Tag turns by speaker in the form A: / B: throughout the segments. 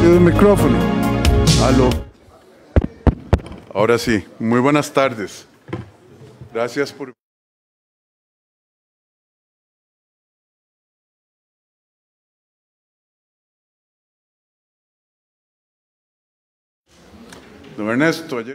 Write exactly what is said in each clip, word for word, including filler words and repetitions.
A: Prendido el micrófono. Aló. Ahora sí, muy buenas tardes. Gracias por... Don Ernesto, ayer...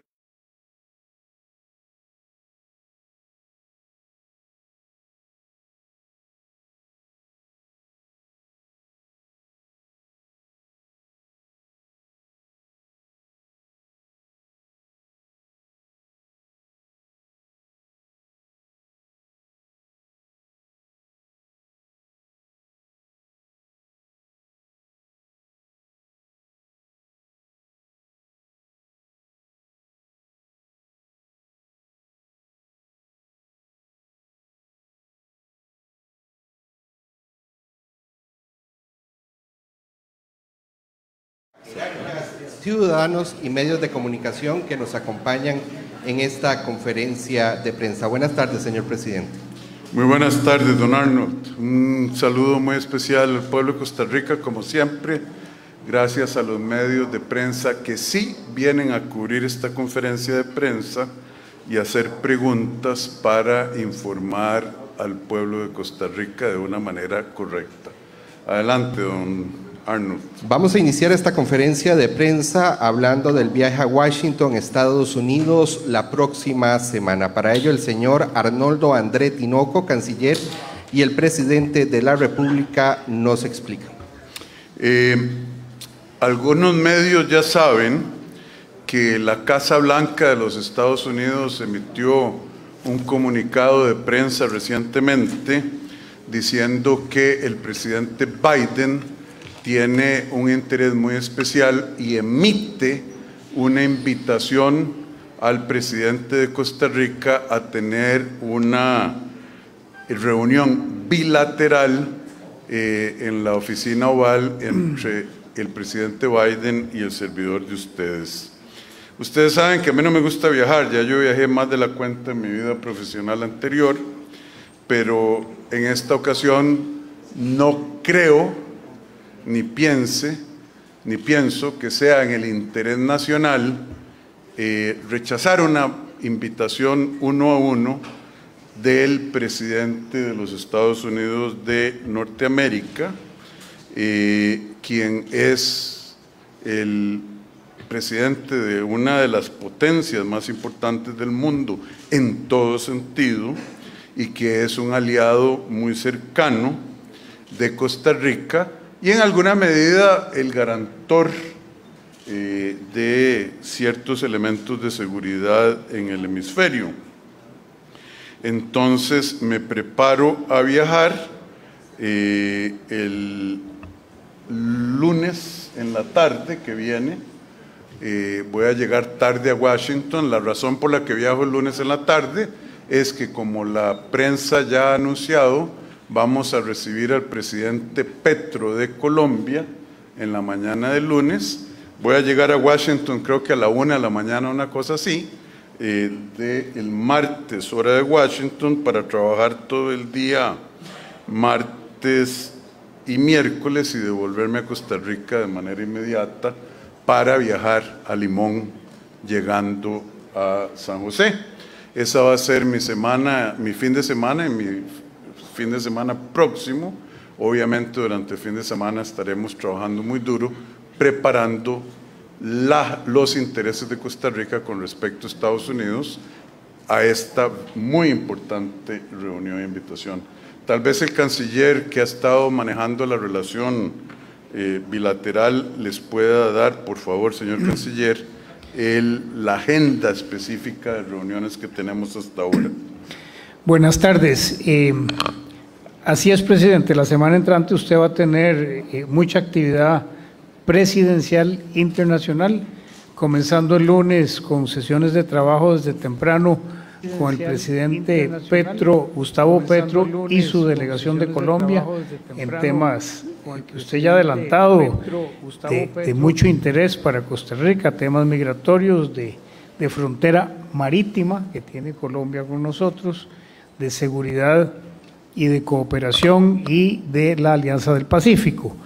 B: Ciudadanos y medios de comunicación que nos acompañan en esta conferencia de prensa. Buenas tardes, señor presidente.
A: Muy buenas tardes, don Arnold. Un saludo muy especial al pueblo de Costa Rica, como siempre, gracias a los medios de prensa que sí vienen a cubrir esta conferencia de prensa y hacer preguntas para informar al pueblo de Costa Rica de una manera correcta. Adelante, don Arnold.
B: Vamos a iniciar esta conferencia de prensa hablando del viaje a Washington, Estados Unidos, la próxima semana. Para ello, el señor Arnoldo André Tinoco, canciller, y el presidente de la República nos explican.
A: Eh, algunos medios ya saben que la Casa Blanca de los Estados Unidos emitió un comunicado de prensa recientemente diciendo que el presidente Biden tiene un interés muy especial y emite una invitación al presidente de Costa Rica a tener una reunión bilateral eh, en la oficina oval entre el presidente Biden y el servidor de ustedes. Ustedes saben que a mí no me gusta viajar, ya yo viajé más de la cuenta en mi vida profesional anterior, pero en esta ocasión no creo ni piense, ni pienso que sea en el interés nacional eh, rechazar una invitación uno a uno del presidente de los Estados Unidos de Norteamérica, eh, quien es el presidente de una de las potencias más importantes del mundo en todo sentido y que es un aliado muy cercano de Costa Rica, y en alguna medida el garantor eh, de ciertos elementos de seguridad en el hemisferio. Entonces me preparo a viajar eh, el lunes en la tarde que viene. Eh, voy a llegar tarde a Washington. La razón por la que viajo el lunes en la tarde es que, como la prensa ya ha anunciado, vamos a recibir al presidente Petro de Colombia en la mañana del lunes. Voy a llegar a Washington creo que a la una de la mañana, una cosa así, eh, del martes, hora de Washington, para trabajar todo el día martes y miércoles y devolverme a Costa Rica de manera inmediata para viajar a Limón, llegando a San José. Esa va a ser mi semana, mi fin de semana y mi fin de semana próximo. Obviamente durante el fin de semana estaremos trabajando muy duro preparando la, los intereses de Costa Rica con respecto a Estados Unidos a esta muy importante reunión e invitación. Tal vez el canciller que ha estado manejando la relación eh, bilateral les pueda dar, por favor, señor canciller, el, la agenda específica de reuniones que tenemos hasta ahora.
C: Buenas tardes. Eh, así es, presidente. La semana entrante usted va a tener eh, mucha actividad presidencial internacional, comenzando el lunes con sesiones de trabajo desde temprano con el presidente Petro, Gustavo Petro, y su delegación de Colombia en temas que usted ya ha adelantado de, de mucho interés para Costa Rica, temas migratorios, de, de frontera marítima que tiene Colombia con nosotros, de seguridad y de cooperación y de la Alianza del Pacífico.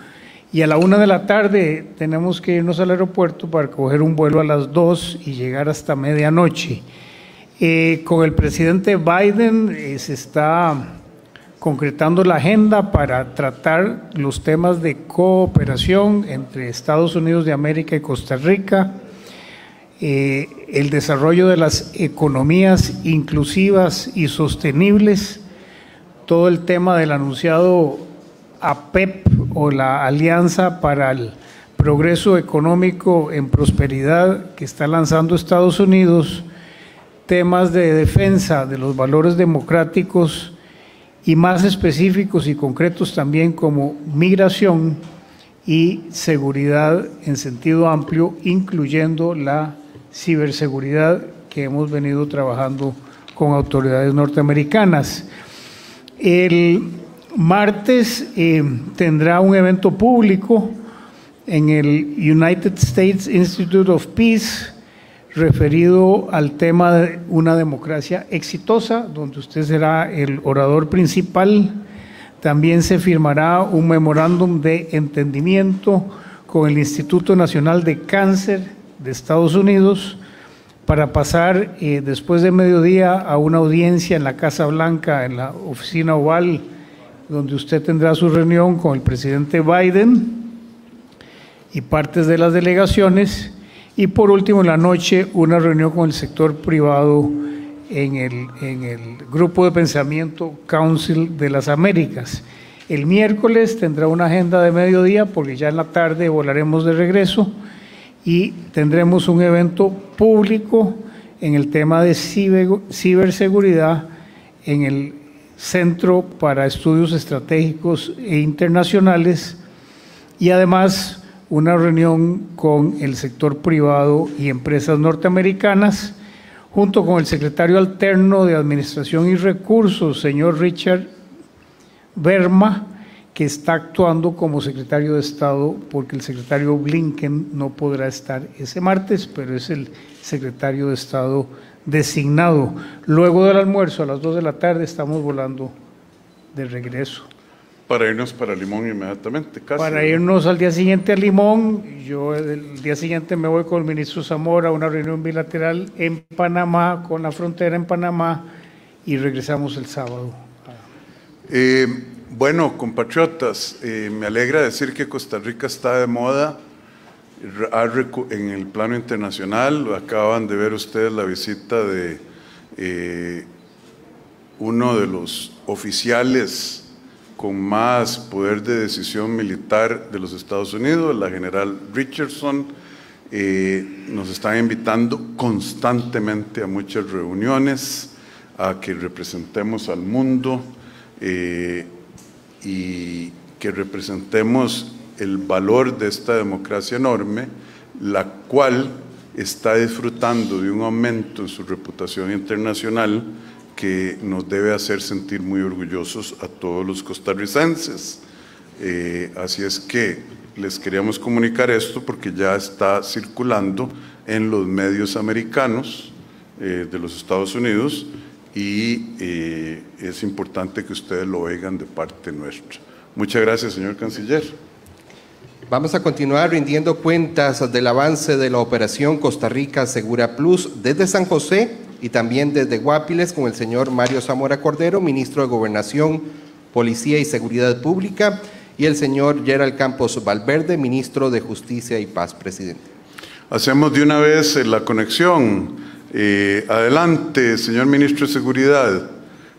C: Y a la una de la tarde tenemos que irnos al aeropuerto para coger un vuelo a las dos y llegar hasta medianoche. Eh, con el presidente Biden eh, se está concretando la agenda para tratar los temas de cooperación entre Estados Unidos de América y Costa Rica, eh, el desarrollo de las economías inclusivas y sostenibles, todo el tema del anunciado A P E P o la Alianza para el Progreso Económico en Prosperidad que está lanzando Estados Unidos, temas de defensa de los valores democráticos y más específicos y concretos también como migración y seguridad en sentido amplio, incluyendo la ciberseguridad que hemos venido trabajando con autoridades norteamericanas. El martes eh, tendrá un evento público en el United States Institute of Peace referido al tema de una democracia exitosa, donde usted será el orador principal. También se firmará un memorándum de entendimiento con el Instituto Nacional de Cáncer de Estados Unidos para pasar eh, después de mediodía a una audiencia en la Casa Blanca, en la oficina oval, donde usted tendrá su reunión con el presidente Biden y partes de las delegaciones. Y por último, en la noche, una reunión con el sector privado en el, en el Grupo de Pensamiento Council de las Américas. El miércoles tendrá una agenda de mediodía, porque ya en la tarde volaremos de regreso, y tendremos un evento público en el tema de ciber, ciberseguridad en el Centro para Estudios Estratégicos e Internacionales, y además una reunión con el sector privado y empresas norteamericanas, junto con el secretario alterno de Administración y Recursos, señor Richard Verma, que está actuando como secretario de Estado porque el secretario Blinken no podrá estar ese martes, pero es el secretario de Estado designado. Luego del almuerzo, a las dos de la tarde, estamos volando de regreso.
A: Para irnos para Limón inmediatamente, casi.
C: Para irnos al día siguiente a Limón. Yo el día siguiente me voy con el ministro Zamora a una reunión bilateral en Panamá, con la frontera en Panamá, y regresamos el sábado.
A: Eh, bueno, compatriotas, eh, me alegra decir que Costa Rica está de moda en el plano internacional. Acaban de ver ustedes la visita de eh, uno de los oficiales con más poder de decisión militar de los Estados Unidos, la general Richardson. Eh, nos están invitando constantemente a muchas reuniones, a que representemos al mundo eh, y que representemos el valor de esta democracia enorme, la cual está disfrutando de un aumento en su reputación internacional que nos debe hacer sentir muy orgullosos a todos los costarricenses. Eh, así es que les queríamos comunicar esto porque ya está circulando en los medios americanos eh, de los Estados Unidos y eh, es importante que ustedes lo oigan de parte nuestra. Muchas gracias, señor canciller.
B: Vamos a continuar rindiendo cuentas del avance de la operación Costa Rica Segura Plus desde San José y también desde Guapiles con el señor Mario Zamora Cordero, ministro de Gobernación, Policía y Seguridad Pública, y el señor Gerald Campos Valverde, ministro de Justicia y Paz. Presidente.
A: Hacemos de una vez la conexión. Eh, adelante, señor ministro de Seguridad.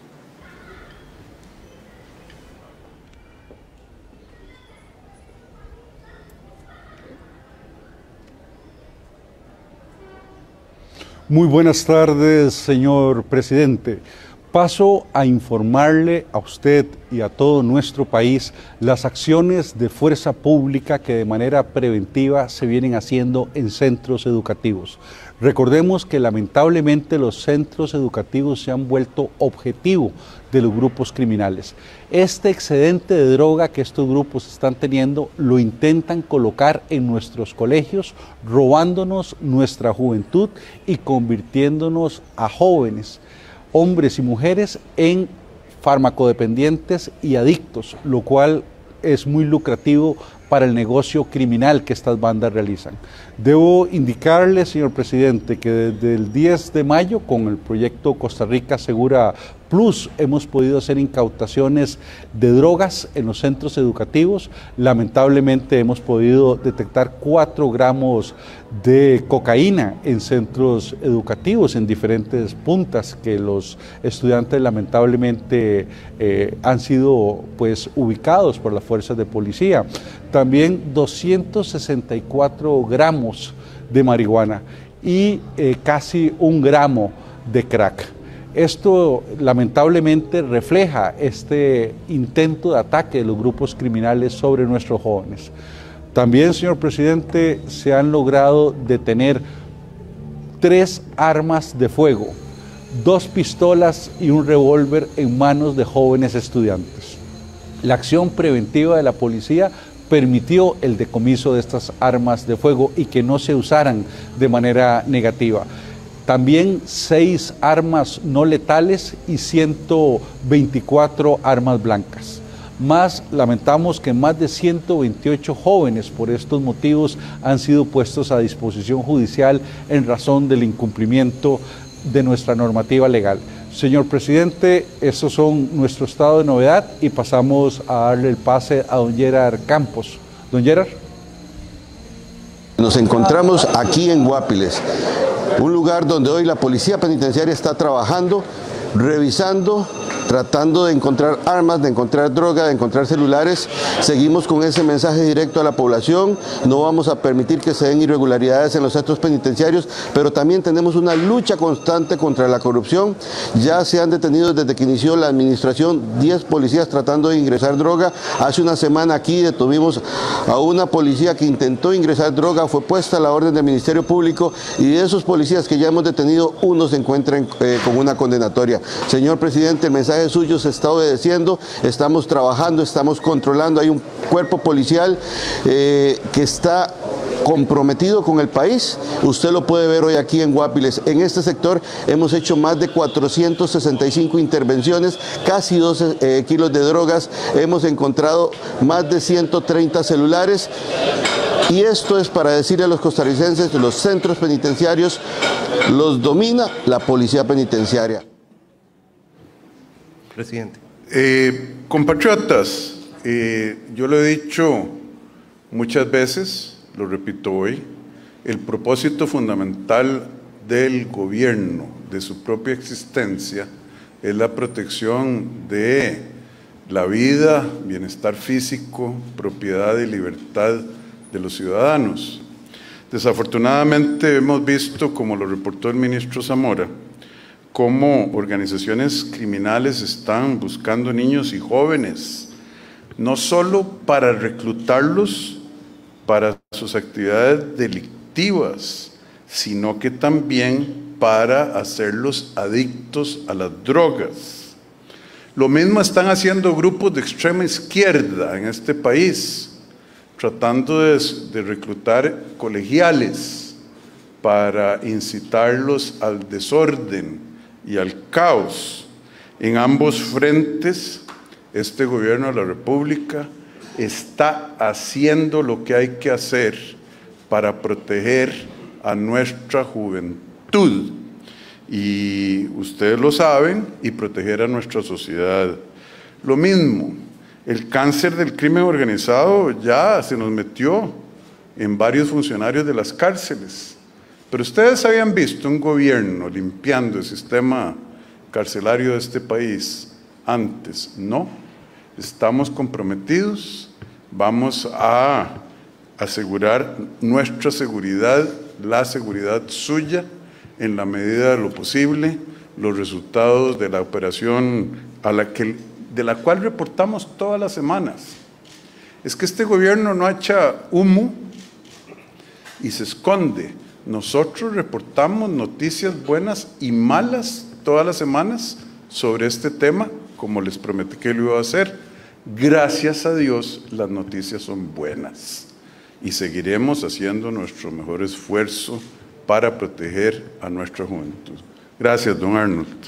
D: Muy buenas tardes, señor presidente. Paso a informarle a usted y a todo nuestro país las acciones de fuerza pública que de manera preventiva se vienen haciendo en centros educativos. Recordemos que lamentablemente los centros educativos se han vuelto objetivo de los grupos criminales. Este excedente de droga que estos grupos están teniendo lo intentan colocar en nuestros colegios, robándonos nuestra juventud y convirtiéndonos a jóvenes, hombres y mujeres, en farmacodependientes y adictos, lo cual es muy lucrativo para el negocio criminal que estas bandas realizan. Debo indicarle, señor presidente, que desde el diez de mayo, con el proyecto Costa Rica Segura Plus, hemos podido hacer incautaciones de drogas en los centros educativos. Lamentablemente hemos podido detectar cuatro gramos de cocaína en centros educativos en diferentes puntas que los estudiantes lamentablemente eh, han sido pues ubicados por las fuerzas de policía. También doscientos sesenta y cuatro gramos de marihuana y eh, casi un gramo de crack. Esto lamentablemente refleja este intento de ataque de los grupos criminales sobre nuestros jóvenes. También, señor presidente, se han logrado detener tres armas de fuego, dos pistolas y un revólver en manos de jóvenes estudiantes. La acción preventiva de la policía permitió el decomiso de estas armas de fuego y que no se usaran de manera negativa. También seis armas no letales y ciento veinticuatro armas blancas. Más lamentamos que más de ciento veintiocho jóvenes por estos motivos han sido puestos a disposición judicial en razón del incumplimiento de nuestra normativa legal. Señor presidente, estos son nuestro estado de novedad y pasamos a darle el pase a don Gerard Campos. Don Gerard.
E: Nos encontramos aquí en Guapiles, un lugar donde hoy la policía penitenciaria está trabajando, revisando, tratando de encontrar armas, de encontrar droga, de encontrar celulares. Seguimos con ese mensaje directo a la población. No vamos a permitir que se den irregularidades en los centros penitenciarios, pero también tenemos una lucha constante contra la corrupción. Ya se han detenido desde que inició la administración diez policías tratando de ingresar droga. Hace una semana aquí detuvimos a una policía que intentó ingresar droga, fue puesta a la orden del Ministerio Público, y de esos policías que ya hemos detenido, uno se encuentra en, eh, con una condenatoria. Señor presidente, el mensaje suyo se está obedeciendo, estamos trabajando, estamos controlando, hay un cuerpo policial eh, que está comprometido con el país. Usted lo puede ver hoy aquí en Guapiles. En este sector hemos hecho más de cuatrocientas sesenta y cinco intervenciones, casi doce eh, kilos de drogas, hemos encontrado más de ciento treinta celulares. Y esto es para decirle a los costarricenses, los centros penitenciarios los domina la policía penitenciaria.
B: Presidente.
A: Eh, compatriotas, eh, yo lo he dicho muchas veces, lo repito hoy, el propósito fundamental del gobierno, de su propia existencia, es la protección de la vida, bienestar físico, propiedad y libertad de los ciudadanos. Desafortunadamente hemos visto, como lo reportó el ministro Zamora, cómo organizaciones criminales están buscando niños y jóvenes, no solo para reclutarlos para sus actividades delictivas, sino que también para hacerlos adictos a las drogas. Lo mismo están haciendo grupos de extrema izquierda en este país, tratando de, de reclutar colegiales para incitarlos al desorden y al caos. En ambos frentes, este gobierno de la República está haciendo lo que hay que hacer para proteger a nuestra juventud, y ustedes lo saben, y proteger a nuestra sociedad. Lo mismo, el cáncer del crimen organizado ya se nos metió en varios funcionarios de las cárceles. Pero ustedes habían visto un gobierno limpiando el sistema carcelario de este país antes, ¿no? Estamos comprometidos, vamos a asegurar nuestra seguridad, la seguridad suya, en la medida de lo posible. Los resultados de la operación a la que, de la cual reportamos todas las semanas. Es que este gobierno no echa humo y se esconde. Nosotros reportamos noticias buenas y malas todas las semanas sobre este tema, como les prometí que lo iba a hacer. Gracias a Dios, las noticias son buenas y seguiremos haciendo nuestro mejor esfuerzo para proteger a nuestra juventud. Gracias, don Arnold.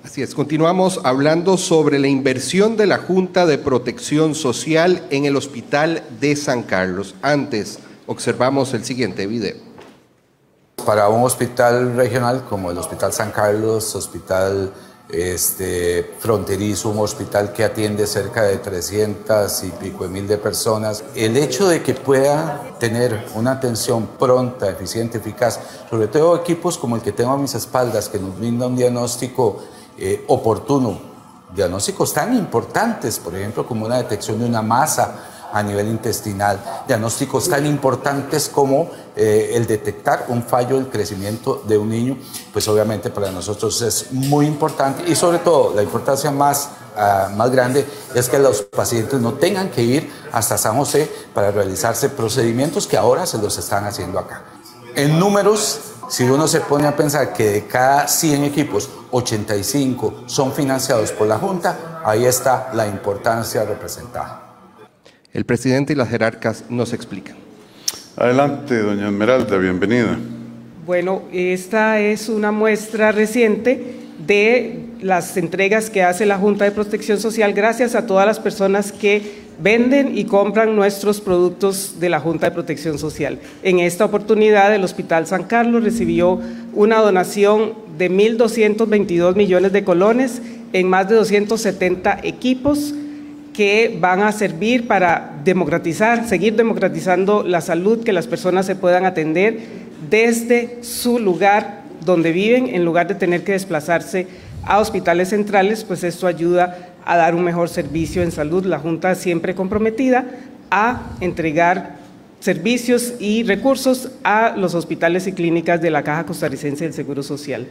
B: Así es, continuamos hablando sobre la inversión de la Junta de Protección Social en el Hospital de San Carlos. Antes, observamos el siguiente video.
F: Para un hospital regional como el Hospital San Carlos, hospital este, fronterizo, un hospital que atiende cerca de trescientas y pico de mil de personas, el hecho de que pueda tener una atención pronta, eficiente, eficaz, sobre todo equipos como el que tengo a mis espaldas, que nos brinda un diagnóstico eh, oportuno, diagnósticos tan importantes, por ejemplo, como una detección de una masa a nivel intestinal, diagnósticos tan importantes como eh, el detectar un fallo del crecimiento de un niño, pues obviamente para nosotros es muy importante, y sobre todo la importancia más, uh, más grande es que los pacientes no tengan que ir hasta San José para realizarse procedimientos que ahora se los están haciendo acá. En números, si uno se pone a pensar que de cada cien equipos, ochenta y cinco son financiados por la Junta, ahí está la importancia representada.
B: El presidente y las jerarcas nos explican.
A: Adelante, doña Esmeralda, bienvenida.
G: Bueno, esta es una muestra reciente de las entregas que hace la Junta de Protección Social gracias a todas las personas que venden y compran nuestros productos de la Junta de Protección Social. En esta oportunidad, el Hospital San Carlos recibió una donación de mil doscientos veintidós millones de colones en más de doscientos setenta equipos que van a servir para democratizar, seguir democratizando la salud, que las personas se puedan atender desde su lugar donde viven, en lugar de tener que desplazarse a hospitales centrales, pues esto ayuda a dar un mejor servicio en salud. La Junta siempre comprometida a entregar servicios y recursos a los hospitales y clínicas de la Caja Costarricense del Seguro Social.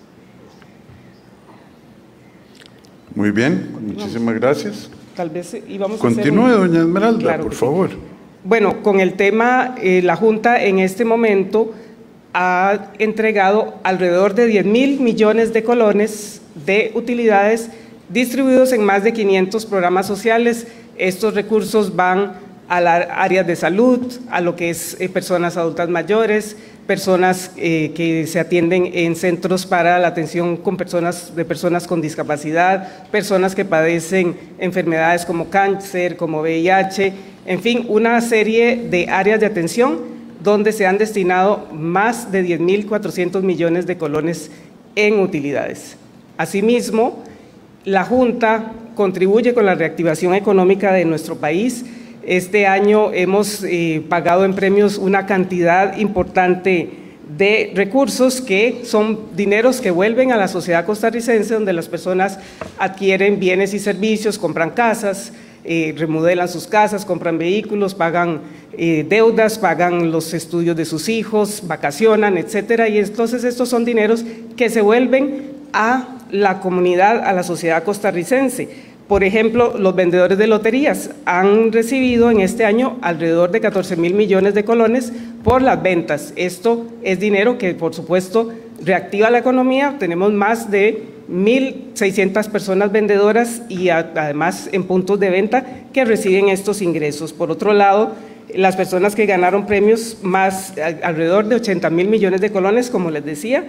A: Muy bien, muchísimas gracias.
G: Tal vez íbamos
A: Continúe,
G: a hacer un...
A: doña Esmeralda,
G: Claro
A: por
G: que
A: favor.
G: Sí. Bueno, con el tema, eh, la Junta en este momento ha entregado alrededor de diez mil millones de colones de utilidades distribuidos en más de quinientos programas sociales. Estos recursos van a las áreas de salud, a lo que es eh, personas adultas mayores, personas eh, que se atienden en centros para la atención con personas, de personas con discapacidad, personas que padecen enfermedades como cáncer, como V I H, en fin, una serie de áreas de atención donde se han destinado más de diez mil cuatrocientos millones de colones en utilidades. Asimismo, la Junta contribuye con la reactivación económica de nuestro país. Este año hemos eh, pagado en premios una cantidad importante de recursos que son dineros que vuelven a la sociedad costarricense, donde las personas adquieren bienes y servicios, compran casas, eh, remodelan sus casas, compran vehículos, pagan eh, deudas, pagan los estudios de sus hijos, vacacionan, etcétera. Y entonces estos son dineros que se vuelven a la comunidad, a la sociedad costarricense. Por ejemplo, los vendedores de loterías han recibido en este año alrededor de catorce mil millones de colones por las ventas. Esto es dinero que, por supuesto, reactiva la economía. Tenemos más de mil seiscientas personas vendedoras y a, además en puntos de venta que reciben estos ingresos. Por otro lado, las personas que ganaron premios, más alrededor de ochenta mil millones de colones, como les decía,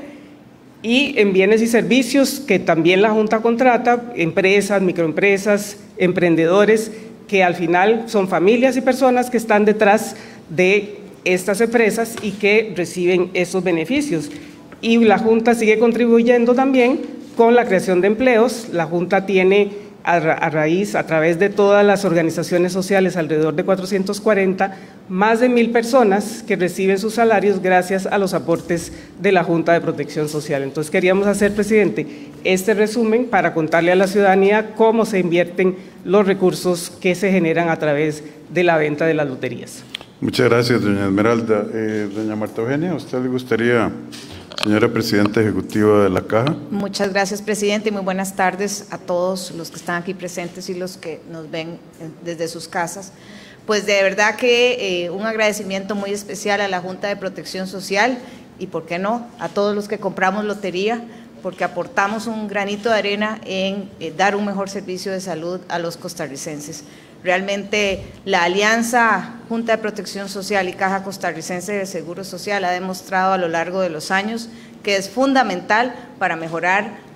G: y en bienes y servicios que también la Junta contrata, empresas, microempresas, emprendedores, que al final son familias y personas que están detrás de estas empresas y que reciben esos beneficios. Y la Junta sigue contribuyendo también con la creación de empleos. La Junta tiene a, ra a raíz, a través de todas las organizaciones sociales, alrededor de cuatrocientos cuarenta, más de mil personas que reciben sus salarios gracias a los aportes de la Junta de Protección Social. Entonces queríamos hacer, presidente, este resumen para contarle a la ciudadanía cómo se invierten los recursos que se generan a través de la venta de las loterías.
A: Muchas gracias, doña Esmeralda. Eh, doña Marta Eugenia, ¿a usted le gustaría, señora presidenta ejecutiva de la Caja?
H: Muchas gracias, presidente, y muy buenas tardes a todos los que están aquí presentes y los que nos ven desde sus casas. Pues de verdad que eh, un agradecimiento muy especial a la Junta de Protección Social y, ¿por qué no?, a todos los que compramos lotería, porque aportamos un granito de arena en eh, dar un mejor servicio de salud a los costarricenses. Realmente la alianza Junta de Protección Social y Caja Costarricense de Seguro Social ha demostrado a lo largo de los años que es fundamental para mejorar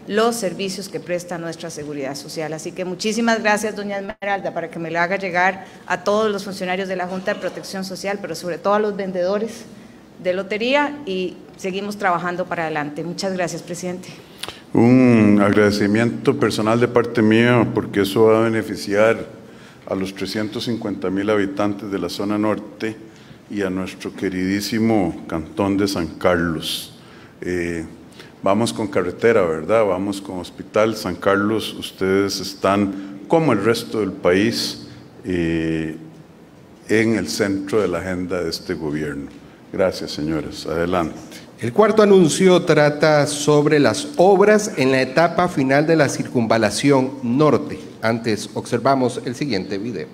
H: los servicios que presta nuestra seguridad social. Así que muchísimas gracias, doña Esmeralda, para que me lo haga llegar a todos los funcionarios de la Junta de Protección Social, pero sobre todo a los vendedores de lotería, y seguimos trabajando para adelante. Muchas gracias, presidente.
A: Un agradecimiento personal de parte mía, porque eso va a beneficiar a los trescientos cincuenta mil habitantes de la zona norte y a nuestro queridísimo cantón de San Carlos. Eh, vamos con carretera, ¿verdad? Vamos con hospital. San Carlos, ustedes están, como el resto del país, eh, en el centro de la agenda de este gobierno. Gracias, señores. Adelante.
B: El cuarto anuncio trata sobre las obras en la etapa final de la circunvalación norte. Antes observamos el siguiente video.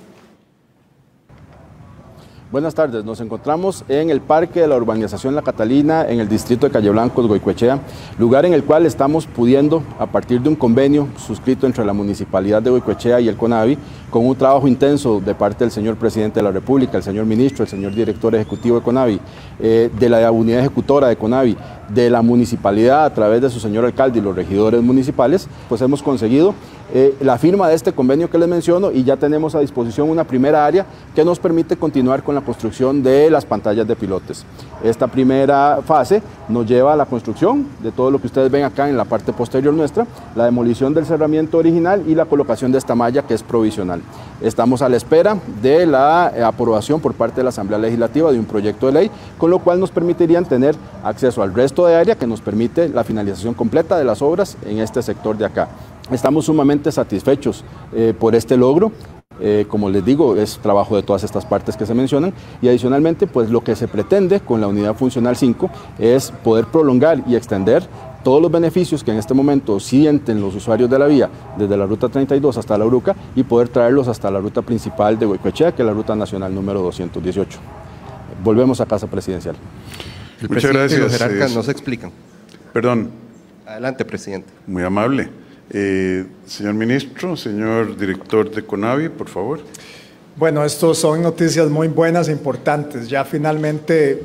I: Buenas tardes, nos encontramos en el Parque de la Urbanización La Catalina, en el distrito de Calle Blanco, Goicoechea, lugar en el cual estamos pudiendo, a partir de un convenio suscrito entre la Municipalidad de Goicoechea y el CONAVI, con un trabajo intenso de parte del señor Presidente de la República, el señor Ministro, el señor Director Ejecutivo de CONAVI, eh, de la Unidad Ejecutora de CONAVI, de la Municipalidad a través de su señor alcalde y los regidores municipales, pues hemos conseguido eh, la firma de este convenio que les menciono, y ya tenemos a disposición una primera área que nos permite continuar con la construcción de las pantallas de pilotes. Esta primera fase nos lleva a la construcción de todo lo que ustedes ven acá en la parte posterior nuestra, la demolición del cerramiento original y la colocación de esta malla que es provisional. Estamos a la espera de la aprobación por parte de la Asamblea Legislativa de un proyecto de ley, con lo cual nos permitirían tener acceso al resto de área que nos permite la finalización completa de las obras en este sector de acá. Estamos sumamente satisfechos eh, por este logro. Eh, como les digo, es trabajo de todas estas partes que se mencionan, y adicionalmente pues lo que se pretende con la unidad funcional cinco es poder prolongar y extender todos los beneficios que en este momento sienten los usuarios de la vía desde la ruta treinta y dos hasta la Uruca, y poder traerlos hasta la ruta principal de Goicoechea, que es la ruta nacional número doscientos dieciocho. Volvemos a Casa Presidencial.
B: El
A: Muchas
B: presidente
A: gracias.
B: y los jerarcas
A: Es...
B: nos explican.
A: Perdón.
B: Adelante, presidente.
A: Muy amable. Eh, señor Ministro, señor Director de CONAVI, por favor.
J: Bueno, estos son noticias muy buenas e importantes. Ya finalmente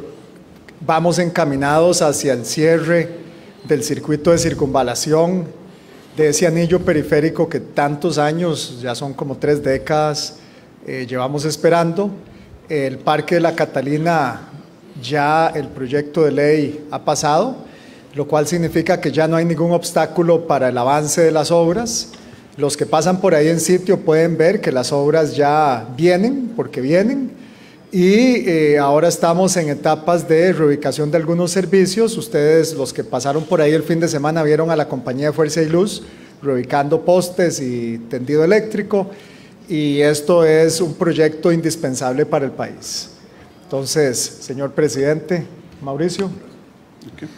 J: vamos encaminados hacia el cierre del circuito de circunvalación, de ese anillo periférico que tantos años, ya son como tres décadas, eh, llevamos esperando. El Parque de la Catalina, ya el proyecto de ley ha pasado, lo cual significa que ya no hay ningún obstáculo para el avance de las obras. Los que pasan por ahí en sitio pueden ver que las obras ya vienen, porque vienen, y eh, ahora estamos en etapas de reubicación de algunos servicios. Ustedes, los que pasaron por ahí el fin de semana, vieron a la compañía de Fuerza y Luz reubicando postes y tendido eléctrico, y esto es un proyecto indispensable para el país. Entonces, señor presidente, Mauricio.
A: Okay.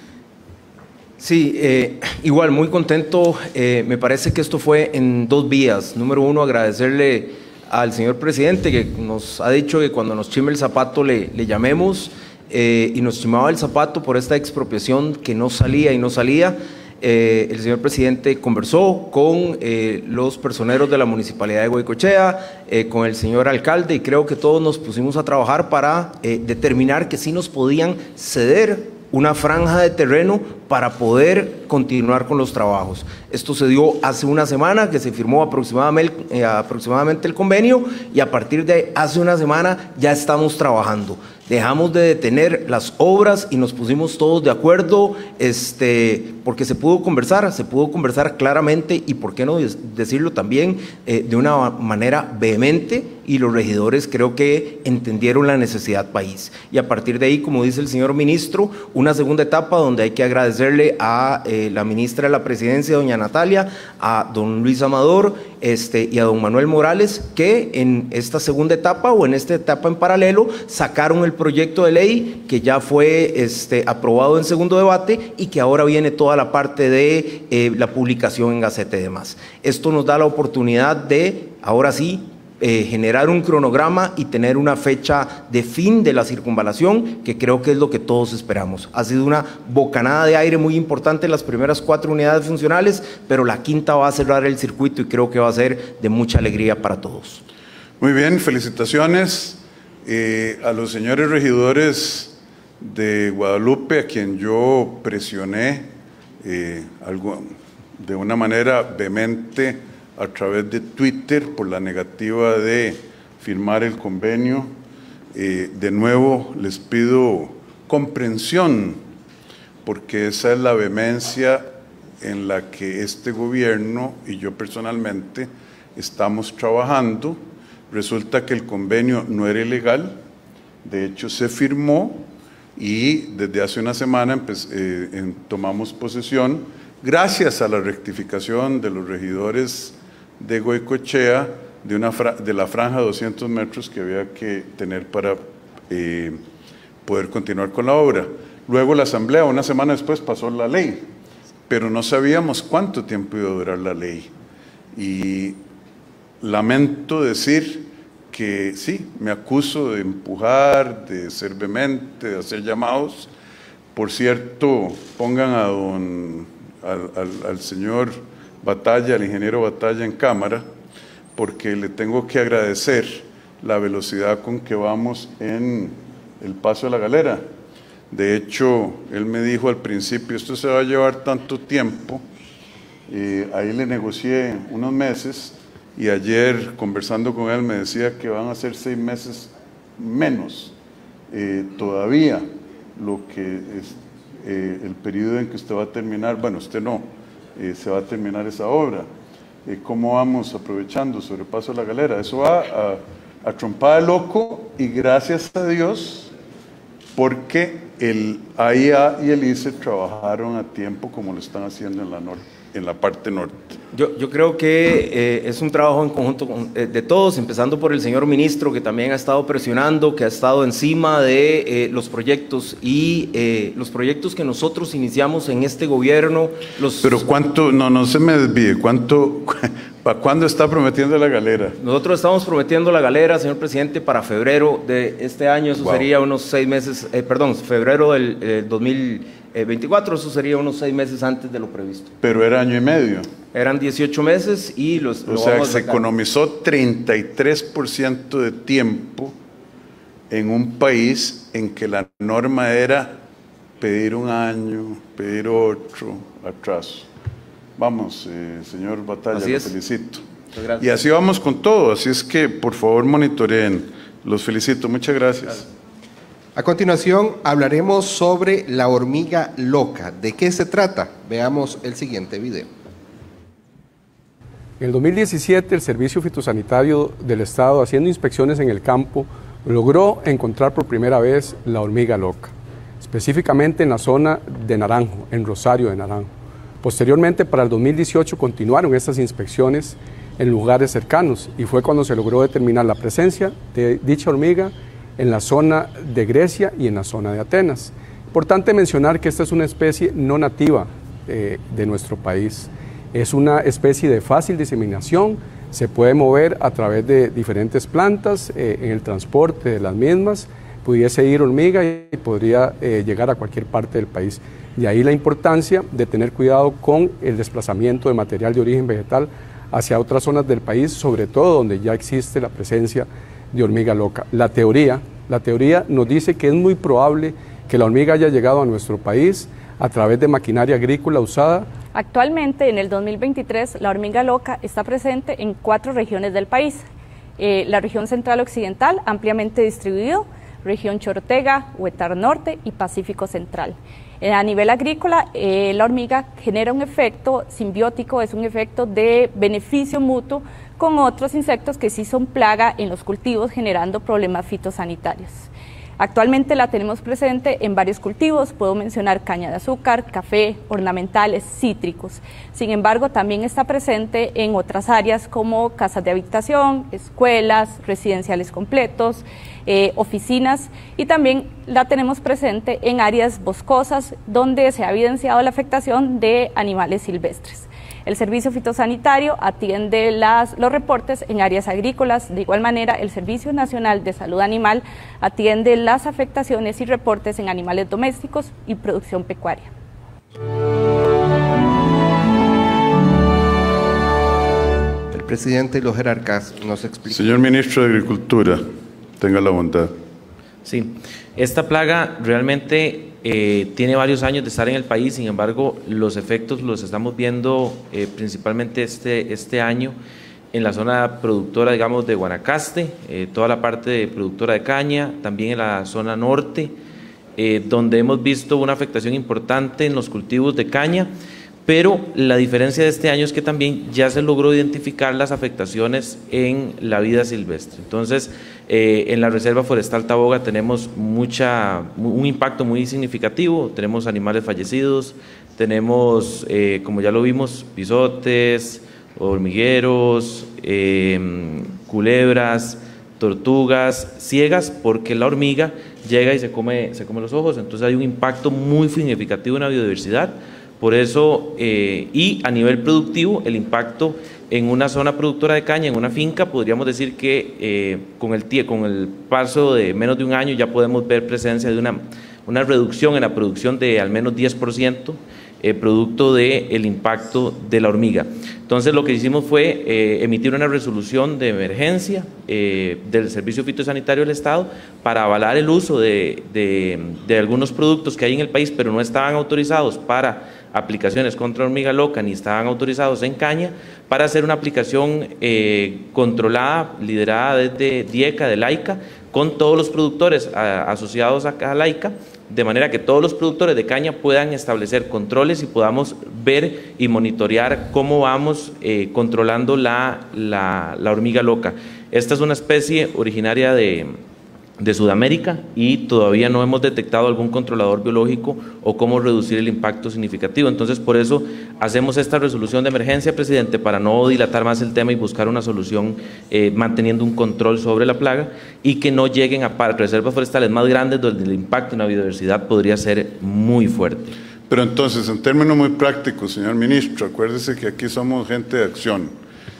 K: Sí, eh, igual, muy contento. Eh, me parece que esto fue en dos vías. Número uno, agradecerle al señor presidente, que nos ha dicho que cuando nos chime el zapato le, le llamemos, eh, y nos chimaba el zapato por esta expropiación que no salía y no salía. Eh, el señor presidente conversó con eh, los personeros de la Municipalidad de Goicoechea, eh, con el señor alcalde, y creo que todos nos pusimos a trabajar para eh, determinar que sí nos podían ceder una franja de terreno para poder continuar con los trabajos. Esto se dio hace una semana que se firmó aproximadamente, eh, aproximadamente el convenio, y a partir de hace una semana ya estamos trabajando. Dejamos de detener las obras y nos pusimos todos de acuerdo, este, porque se pudo conversar, se pudo conversar claramente, y por qué no decirlo también eh, de una manera vehemente, y los regidores creo que entendieron la necesidad país. Y a partir de ahí, como dice el señor ministro, una segunda etapa donde hay que agradecerle a eh, la ministra de la Presidencia, doña Natalia, a don Luis Amador este, y a don Manuel Morales, que en esta segunda etapa o en esta etapa en paralelo sacaron el proyecto de ley que ya fue este, aprobado en segundo debate, y que ahora viene toda la parte de eh, la publicación en Gaceta y demás. Esto nos da la oportunidad de, ahora sí, Eh, generar un cronograma y tener una fecha de fin de la circunvalación, que creo que es lo que todos esperamos. Ha sido una bocanada de aire muy importante en las primeras cuatro unidades funcionales, pero la quinta va a cerrar el circuito, y creo que va a ser de mucha alegría para todos.
A: Muy bien, felicitaciones eh, a los señores regidores de Guadalupe, a quien yo presioné eh, algo, de una manera vehemente a través de Twitter por la negativa de firmar el convenio. Eh, de nuevo les pido comprensión, porque esa es la vehemencia en la que este gobierno y yo personalmente estamos trabajando. Resulta que el convenio no era ilegal, de hecho se firmó y desde hace una semana eh, en, tomamos posesión, gracias a la rectificación de los regidores de Goicoechea, de, una de la franja de doscientos metros que había que tener para eh, poder continuar con la obra. Luego la Asamblea, una semana después, pasó la ley, pero no sabíamos cuánto tiempo iba a durar la ley. Y lamento decir que sí, me acuso de empujar, de ser vehemente, de hacer llamados. Por cierto, pongan a don, al, al, al señor Batalla, al ingeniero Batalla en cámara, porque le tengo que agradecer la velocidad con que vamos en el Paso de la Galera. De hecho, él me dijo al principio, esto se va a llevar tanto tiempo, eh, ahí le negocié unos meses, y ayer conversando con él me decía que van a ser seis meses menos eh, todavía lo que es eh, el periodo en que usted va a terminar, bueno, usted no, eh, se va a terminar esa obra. Eh, ¿Cómo vamos aprovechando sobre el Paso de la Galera? Eso va a, a trompada de loco, y gracias a Dios, porque el A I A y el I C E trabajaron a tiempo como lo están haciendo en la, norte, en la parte norte.
K: Yo, yo creo que eh, es un trabajo en conjunto con, eh, de todos, empezando por el señor ministro, que también ha estado presionando, que ha estado encima de eh, los proyectos y eh, los proyectos que nosotros iniciamos en este gobierno. Los,
A: Pero cuánto, no, no se me desvíe, ¿cuánto, para cuándo está prometiendo la galera?
K: Nosotros estamos prometiendo la galera, señor presidente, para febrero de este año, eso wow. sería unos seis meses, eh, perdón, febrero del eh, dos mil veinticuatro, eso sería unos seis meses antes de lo previsto.
A: Pero era año y medio.
K: Eran dieciocho meses y los...
A: O sea, se economizó treinta y tres por ciento de tiempo en un país en que la norma era pedir un año, pedir otro, atraso. Vamos, eh, señor Batalla, lo felicito. Y así vamos con todo, así es que por favor monitoreen. Los felicito, muchas gracias. gracias.
B: A continuación hablaremos sobre la hormiga loca. ¿De qué se trata? Veamos el siguiente video.
L: En el dos mil diecisiete, el Servicio Fitosanitario del Estado, haciendo inspecciones en el campo, logró encontrar por primera vez la hormiga loca, específicamente en la zona de Naranjo, en Rosario de Naranjo. Posteriormente, para el dos mil dieciocho, continuaron estas inspecciones en lugares cercanos y fue cuando se logró determinar la presencia de dicha hormiga en la zona de Grecia y en la zona de Atenas. Importante mencionar que esta es una especie no nativa eh, de nuestro país. Es una especie de fácil diseminación, se puede mover a través de diferentes plantas, eh, en el transporte de las mismas, pudiese ir hormiga y podría eh, llegar a cualquier parte del país. De ahí la importancia de tener cuidado con el desplazamiento de material de origen vegetal hacia otras zonas del país, sobre todo donde ya existe la presencia de hormiga loca. La teoría, la teoría nos dice que es muy probable que la hormiga haya llegado a nuestro país a través de maquinaria agrícola usada.
M: Actualmente, en el dos mil veintitrés, la hormiga loca está presente en cuatro regiones del país. Eh, la región central occidental, ampliamente distribuido, región Chortega, Huetar Norte y Pacífico Central. Eh, a nivel agrícola, eh, la hormiga genera un efecto simbiótico, es un efecto de beneficio mutuo con otros insectos que sí son plaga en los cultivos, generando problemas fitosanitarios. Actualmente la tenemos presente en varios cultivos, puedo mencionar caña de azúcar, café, ornamentales, cítricos. Sin embargo, también está presente en otras áreas como casas de habitación, escuelas, residenciales completos, eh, oficinas, y también la tenemos presente en áreas boscosas donde se ha evidenciado la afectación de animales silvestres. El Servicio Fitosanitario atiende las, los reportes en áreas agrícolas. De igual manera, el Servicio Nacional de Salud Animal atiende las afectaciones y reportes en animales domésticos y producción pecuaria.
B: El presidente y los jerarcas nos explican.
A: Señor Ministro de Agricultura, tenga la bondad.
N: Sí, esta plaga realmente
K: eh, tiene varios años de estar en el país, sin embargo los efectos los estamos viendo eh, principalmente este, este año en la zona productora, digamos, de Guanacaste, eh, toda la parte de productora de caña, también en la zona norte, eh, donde hemos visto una afectación importante en los cultivos de caña, pero la diferencia de este año es que también ya se logró identificar las afectaciones en la vida silvestre. Entonces, eh, en la Reserva Forestal Taboga tenemos mucha, un impacto muy significativo, tenemos animales fallecidos, tenemos, eh, como ya lo vimos, pisotes, hormigueros, eh, culebras, tortugas ciegas, porque la hormiga llega y se come, se come los ojos. Entonces hay un impacto muy significativo en la biodiversidad. Por eso, eh, y a nivel productivo, el impacto en una zona productora de caña, en una finca, podríamos decir que eh, con, el, con el paso de menos de un año ya podemos ver presencia de una, una reducción en la producción de al menos diez por ciento, eh, producto del impacto de la hormiga. Entonces lo que hicimos fue eh, emitir una resolución de emergencia eh, del Servicio Fitosanitario del Estado para avalar el uso de, de, de algunos productos que hay en el país, pero no estaban autorizados para aplicaciones contra hormiga loca ni estaban autorizados en caña, para hacer una aplicación eh, controlada, liderada desde DIECA, de LAICA, con todos los productores a, asociados a, a LAICA, de manera que todos los productores de caña puedan establecer controles y podamos ver y monitorear cómo vamos eh, controlando la, la, la hormiga loca. Esta es una especie originaria de, de Sudamérica y todavía no hemos detectado algún controlador biológico o cómo reducir el impacto significativo. Entonces, por eso hacemos esta resolución de emergencia, presidente, para no dilatar más el tema y buscar una solución eh, manteniendo un control sobre la plaga y que no lleguen a reservas forestales más grandes donde el impacto en la biodiversidad podría ser muy fuerte.
A: Pero entonces, en términos muy prácticos, señor ministro, acuérdese que aquí somos gente de acción.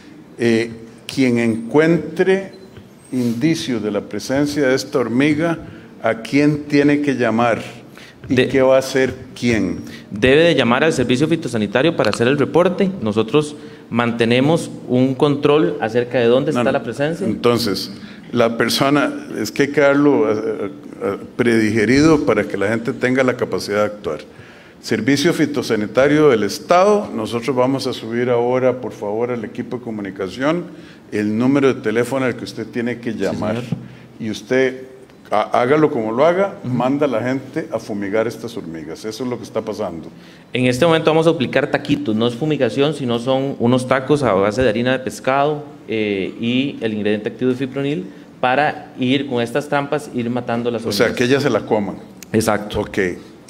A: Eh, quien encuentre indicios de la presencia de esta hormiga, ¿a quién tiene que llamar? ¿Y de, qué va a hacer quién?
K: Debe de llamar al servicio fitosanitario para hacer el reporte. Nosotros mantenemos un control acerca de dónde no, está la presencia.
A: Entonces, la persona, es que hay que darlo a, a, a, predigerido para que la gente tenga la capacidad de actuar. Servicio Fitosanitario del Estado, nosotros vamos a subir ahora, por favor, al equipo de comunicación, el número de teléfono al que usted tiene que llamar. Sí, y usted, hágalo como lo haga, uh-huh. manda a la gente a fumigar estas hormigas. Eso es lo que está pasando.
K: En este momento vamos a aplicar taquitos, no es fumigación, sino son unos tacos a base de harina de pescado eh, y el ingrediente activo de fipronil para ir con estas trampas, ir matando las hormigas.
A: O sea, que ellas se la coman.
K: Exacto.
A: Ok.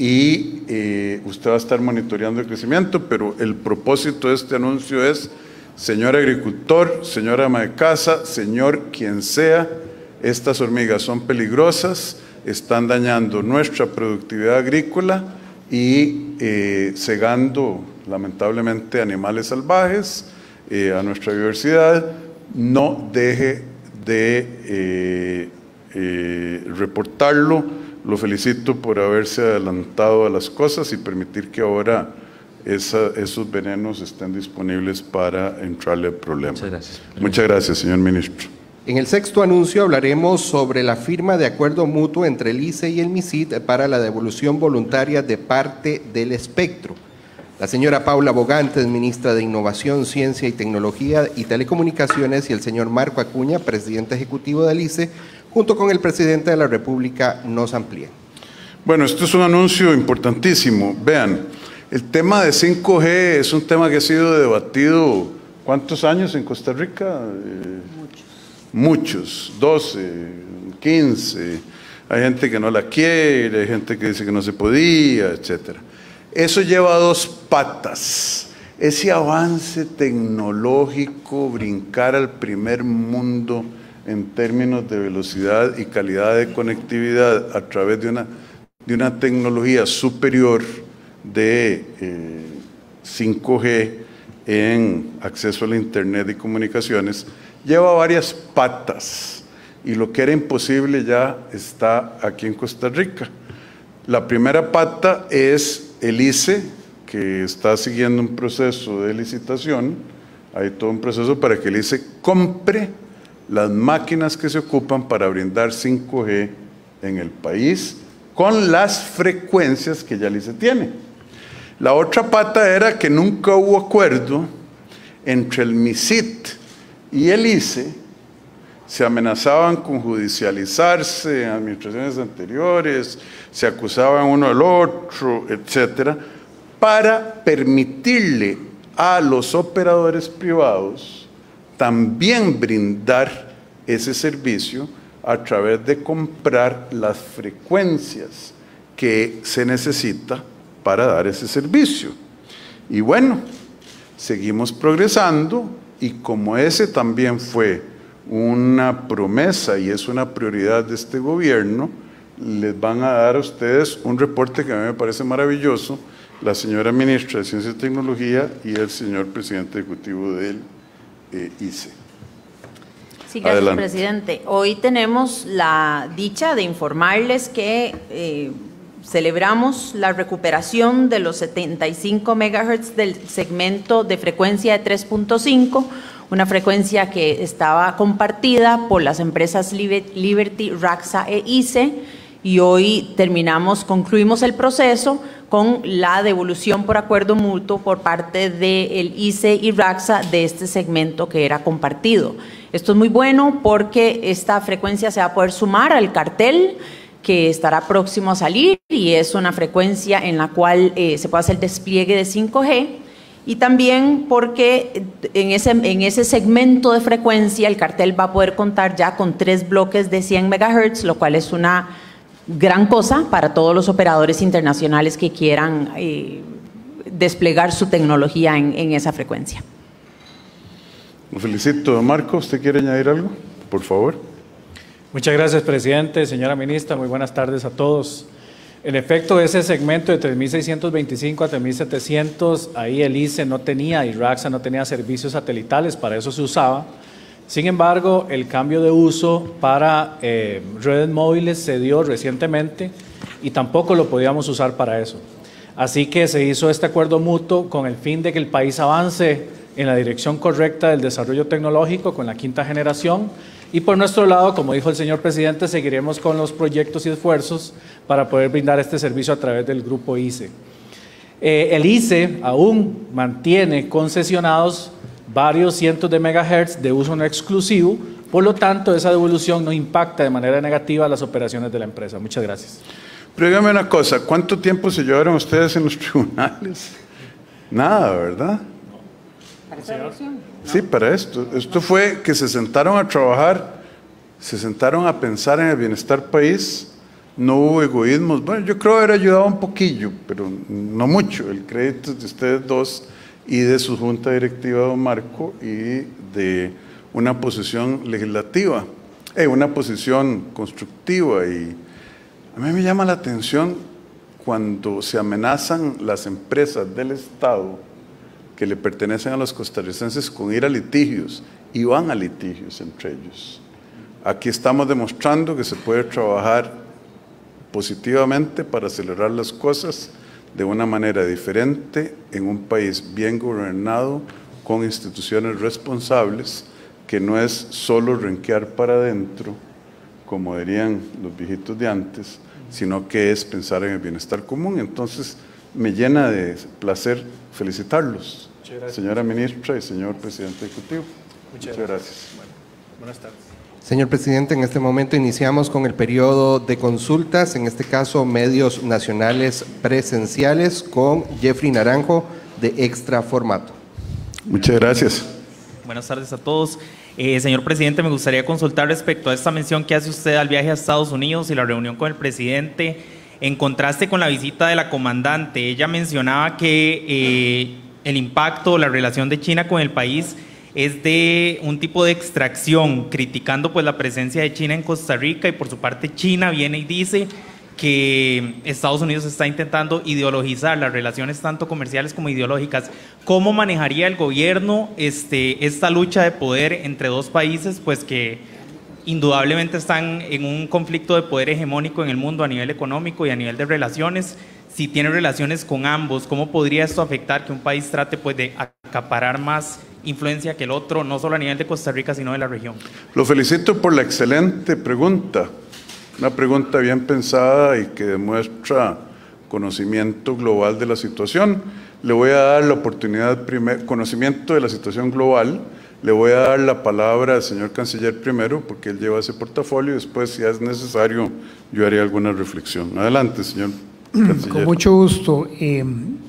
A: Y eh, usted va a estar monitoreando el crecimiento, pero el propósito de este anuncio es, señor agricultor, señora ama de casa, señor quien sea, estas hormigas son peligrosas, están dañando nuestra productividad agrícola y eh, cegando lamentablemente animales salvajes, eh, a nuestra biodiversidad. No deje de eh, eh, reportarlo. Lo felicito por haberse adelantado a las cosas y permitir que ahora esa, esos venenos estén disponibles para entrarle al problema.
K: Muchas gracias.
A: Muchas gracias, señor ministro.
B: En el sexto anuncio hablaremos sobre la firma de acuerdo mutuo entre el I C E y el MISID para la devolución voluntaria de parte del espectro. La señora Paula Bogantes, ministra de Innovación, Ciencia y Tecnología y Telecomunicaciones, y el señor Marco Acuña, presidente ejecutivo del I C E, junto con el presidente de la República, nos amplían.
A: Bueno, esto es un anuncio importantísimo. Vean, el tema de cinco G es un tema que ha sido debatido, ¿cuántos años en Costa Rica? Eh, muchos. Muchos, doce, quince. Hay gente que no la quiere, hay gente que dice que no se podía, etcétera. Eso lleva dos patas. Ese avance tecnológico, brincar al primer mundo en términos de velocidad y calidad de conectividad a través de una, de una tecnología superior de eh, cinco G en acceso a la Internet y comunicaciones, lleva varias patas y lo que era imposible ya está aquí en Costa Rica. La primera pata es el I C E, que está siguiendo un proceso de licitación. Hay todo un proceso para que el I C E compre las máquinas que se ocupan para brindar cinco G en el país con las frecuencias que ya el I C E tiene. La otra pata era que nunca hubo acuerdo entre el MISIT y el I C E, se amenazaban con judicializarse en administraciones anteriores, se acusaban uno al otro, etcétera, para permitirle a los operadores privados también brindar ese servicio a través de comprar las frecuencias que se necesita para dar ese servicio. Y bueno, seguimos progresando, y como ese también fue una promesa y es una prioridad de este gobierno, les van a dar a ustedes un reporte que a mí me parece maravilloso, la señora ministra de Ciencia y Tecnología y el señor presidente ejecutivo del eh, I C E.
N: Sí, gracias,
A: Adelante.
N: presidente. Hoy tenemos la dicha de informarles que eh, celebramos la recuperación de los setenta y cinco megahertz del segmento de frecuencia de tres punto cinco, una frecuencia que estaba compartida por las empresas Liberty, Raxa e I C E, y hoy terminamos, concluimos el proceso con la devolución por acuerdo mutuo por parte del I C E y Raxa de este segmento que era compartido. Esto es muy bueno porque esta frecuencia se va a poder sumar al cartel que estará próximo a salir, y es una frecuencia en la cual eh, se puede hacer el despliegue de cinco G, y también porque en ese, en ese segmento de frecuencia el cartel va a poder contar ya con tres bloques de cien megahertz, lo cual es una gran cosa para todos los operadores internacionales que quieran eh, desplegar su tecnología en, en esa frecuencia.
A: Lo felicito. Marco, ¿usted quiere añadir algo? Por favor.
O: Muchas gracias, presidente. Señora ministra, muy buenas tardes a todos. En efecto, ese segmento de tres mil seiscientos veinticinco a tres mil setecientos, ahí el I C E no tenía y Raxa no tenía servicios satelitales, para eso se usaba. Sin embargo, el cambio de uso para eh, redes móviles se dio recientemente y tampoco lo podíamos usar para eso. Así que se hizo este acuerdo mutuo con el fin de que el país avance en la dirección correcta del desarrollo tecnológico con la quinta generación, y por nuestro lado, como dijo el señor presidente, seguiremos con los proyectos y esfuerzos para poder brindar este servicio a través del grupo I C E. Eh, el I C E aún mantiene concesionados varios cientos de megahertz de uso no exclusivo, por lo tanto esa devolución no impacta de manera negativa las operaciones de la empresa. Muchas gracias.
A: Pero dígame una cosa, ¿cuánto tiempo se llevaron ustedes en los tribunales? Nada, ¿verdad? Sí, para esto. Esto fue que se sentaron a trabajar, se sentaron a pensar en el bienestar país, no hubo egoísmos. Bueno, yo creo haber ayudado un poquillo, pero no mucho. El crédito es de ustedes dos y de su junta directiva, don Marco, y de una posición legislativa, eh, una posición constructiva. Y a mí me llama la atención cuando se amenazan las empresas del Estado que le pertenecen a los costarricenses con ir a litigios, y van a litigios entre ellos. Aquí estamos demostrando que se puede trabajar positivamente para acelerar las cosas de una manera diferente en un país bien gobernado, con instituciones responsables, que no es solo renquear para adentro, como dirían los viejitos de antes, sino que es pensar en el bienestar común. Entonces, me llena de placer felicitarlos, señora ministra y señor presidente ejecutivo.
O: Muchas,
A: Muchas
O: gracias.
A: gracias.
O: Bueno, buenas tardes.
B: Señor presidente, en este momento iniciamos con el periodo de consultas, en este caso medios nacionales presenciales, con Jeffrey Naranjo de Extra Formato.
A: Muchas gracias.
P: Buenas tardes a todos. Eh, señor presidente, me gustaría consultar respecto a esta mención que hace usted al viaje a Estados Unidos y la reunión con el presidente, en contraste con la visita de la comandante. Ella mencionaba que eh, el impacto, la relación de China con el país es de un tipo de extracción, criticando pues la presencia de China en Costa Rica, y por su parte China viene y dice que Estados Unidos está intentando ideologizar las relaciones tanto comerciales como ideológicas. ¿Cómo manejaría el gobierno este, esta lucha de poder entre dos países, pues que indudablemente están en un conflicto de poder hegemónico en el mundo a nivel económico y a nivel de relaciones? Si tiene relaciones con ambos, ¿cómo podría esto afectar que un país trate pues de acaparar más influencia que el otro, no solo a nivel de Costa Rica, sino de la región?
A: Lo felicito por la excelente pregunta. Una pregunta bien pensada y que demuestra conocimiento global de la situación. Le voy a dar la oportunidad, primer, conocimiento de la situación global, le voy a dar la palabra al señor canciller primero, porque él lleva ese portafolio, y después, si es necesario, yo haré alguna reflexión. Adelante, señor canciller.
C: Con mucho gusto. Eh,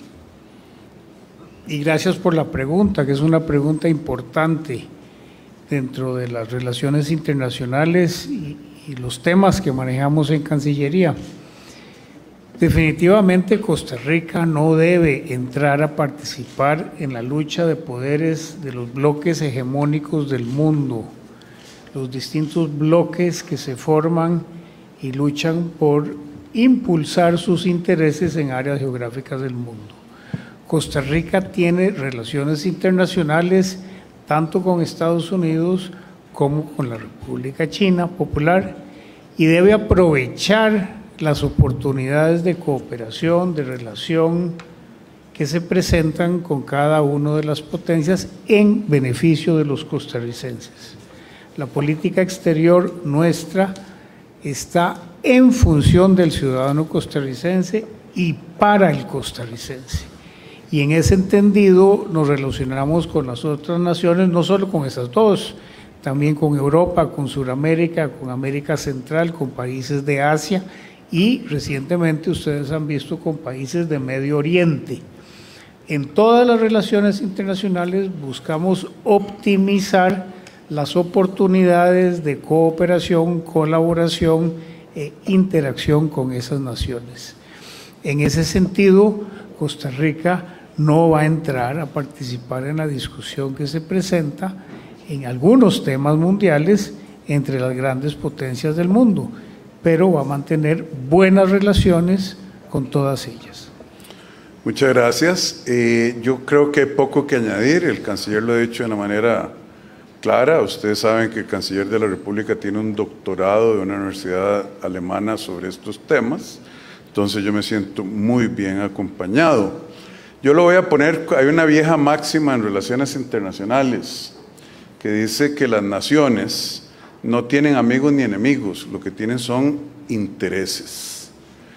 C: y gracias por la pregunta, que es una pregunta importante dentro de las relaciones internacionales y, y los temas que manejamos en Cancillería. Definitivamente Costa Rica no debe entrar a participar en la lucha de poderes de los bloques hegemónicos del mundo, los distintos bloques que se forman y luchan por impulsar sus intereses en áreas geográficas del mundo. Costa Rica tiene relaciones internacionales tanto con Estados Unidos como con la República China Popular y debe aprovechar las oportunidades de cooperación, de relación que se presentan con cada una de las potencias en beneficio de los costarricenses. La política exterior nuestra está en función del ciudadano costarricense y para el costarricense. Y en ese entendido nos relacionamos con las otras naciones, no solo con esas dos, también con Europa, con Sudamérica, con América Central, con países de Asia, y recientemente ustedes han visto con países de Medio Oriente. En todas las relaciones internacionales buscamos optimizar las oportunidades de cooperación, colaboración e interacción con esas naciones. En ese sentido, Costa Rica no va a entrar a participar en la discusión que se presenta en algunos temas mundiales entre las grandes potencias del mundo, pero va a mantener buenas relaciones con todas ellas.
A: Muchas gracias. Eh, yo creo que hay poco que añadir, el canciller lo ha dicho de una manera clara. Ustedes saben que el canciller de la República tiene un doctorado de una universidad alemana sobre estos temas, entonces yo me siento muy bien acompañado. Yo lo voy a poner, hay una vieja máxima en relaciones internacionales que dice que las naciones no tienen amigos ni enemigos, lo que tienen son intereses.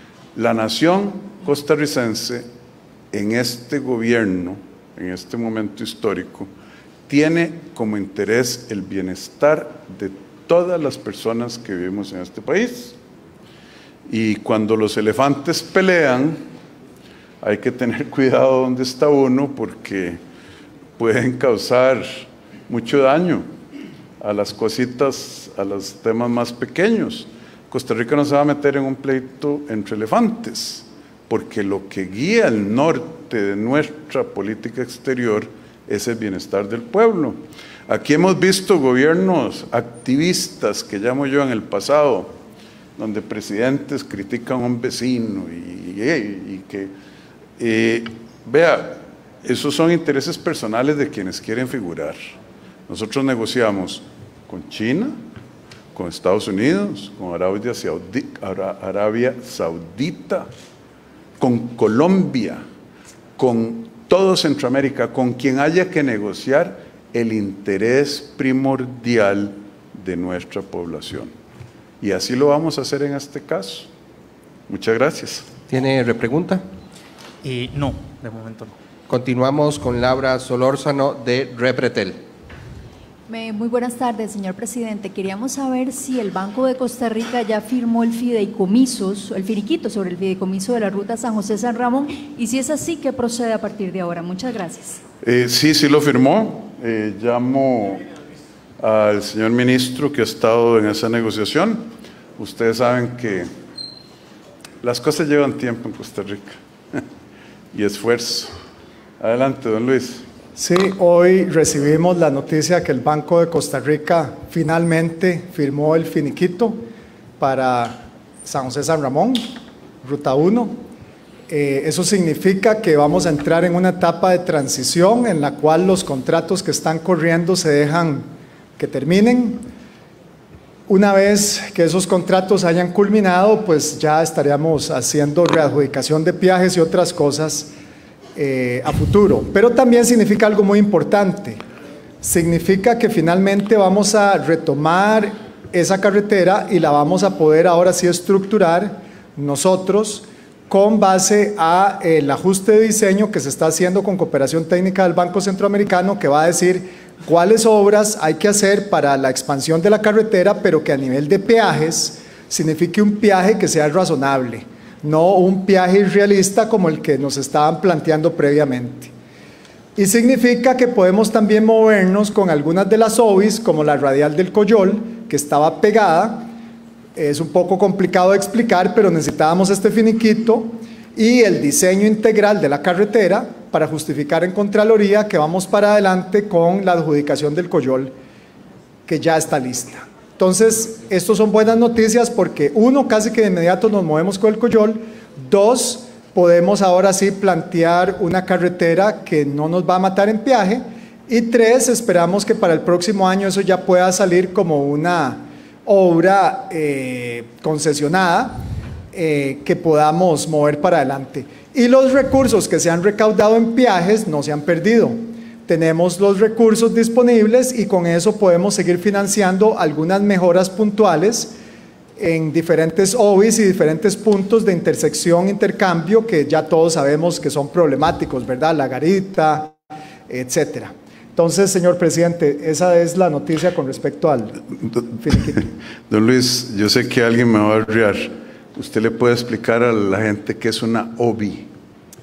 A: La nación costarricense en este gobierno, en este momento histórico, tiene como interés el bienestar de todas las personas que vivimos en este país. Y cuando los elefantes pelean, hay que tener cuidado donde está uno, porque pueden causar mucho daño a las cositas, a los temas más pequeños. Costa Rica no se va a meter en un pleito entre elefantes, porque lo que guía el norte de nuestra política exterior es el bienestar del pueblo. Aquí hemos visto gobiernos activistas, que llamo yo, en el pasado, donde presidentes critican a un vecino y, y, y que, eh, vea, esos son intereses personales de quienes quieren figurar. Nosotros negociamos con China, con Estados Unidos, con Arabia Saudita, Arabia Saudita, con Colombia, con todo Centroamérica, con quien haya que negociar el interés primordial de nuestra población. Y así lo vamos a hacer en este caso. Muchas gracias.
B: ¿Tiene repregunta?
P: Eh, no, de momento no.
B: Continuamos con Laura Solórzano de Repretel.
Q: Muy buenas tardes, señor presidente. Queríamos saber si el Banco de Costa Rica ya firmó el fideicomiso, el finiquito sobre el fideicomiso de la ruta San José-San Ramón, y si es así, ¿qué procede a partir de ahora? Muchas gracias.
A: Eh, sí, sí lo firmó. Eh, llamo al señor ministro que ha estado en esa negociación. Ustedes saben que las cosas llevan tiempo en Costa Rica y esfuerzo. Adelante, don Luis.
J: Sí, hoy recibimos la noticia que el Banco de Costa Rica finalmente firmó el finiquito para San José San Ramón, Ruta uno. Eh, eso significa que vamos a entrar en una etapa de transición en la cual los contratos que están corriendo se dejan que terminen. Una vez que esos contratos hayan culminado, pues ya estaríamos haciendo readjudicación de peajes y otras cosas Eh, a futuro, pero también significa algo muy importante. Significa que finalmente vamos a retomar esa carretera y la vamos a poder ahora sí estructurar nosotros con base a el ajuste de diseño que se está haciendo con cooperación técnica del Banco Centroamericano, que va a decir cuáles obras hay que hacer para la expansión de la carretera, pero que a nivel de peajes signifique un peaje que sea razonable, no un peaje irrealista como el que nos estaban planteando previamente. Y significa que podemos también movernos con algunas de las O B Is, como la radial del Coyol, que estaba pegada. Es un poco complicado de explicar, pero necesitábamos este finiquito y el diseño integral de la carretera para justificar en Contraloría que vamos para adelante con la adjudicación del Coyol, que ya está lista. Entonces, estos son buenas noticias porque, uno, casi que de inmediato nos movemos con el Coyol. Dos, podemos ahora sí plantear una carretera que no nos va a matar en peaje. Y tres, esperamos que para el próximo año eso ya pueda salir como una obra eh, concesionada eh, que podamos mover para adelante. Y los recursos que se han recaudado en peajes no se han perdido. Tenemos los recursos disponibles y con eso podemos seguir financiando algunas mejoras puntuales en diferentes O B Is y diferentes puntos de intersección, intercambio, que ya todos sabemos que son problemáticos, ¿verdad? La Garita, etcétera. Entonces, señor presidente, esa es la noticia con respecto al finiquito.
A: Don Luis, yo sé que alguien me va a arrear. ¿Usted le puede explicar a la gente qué es una O B I?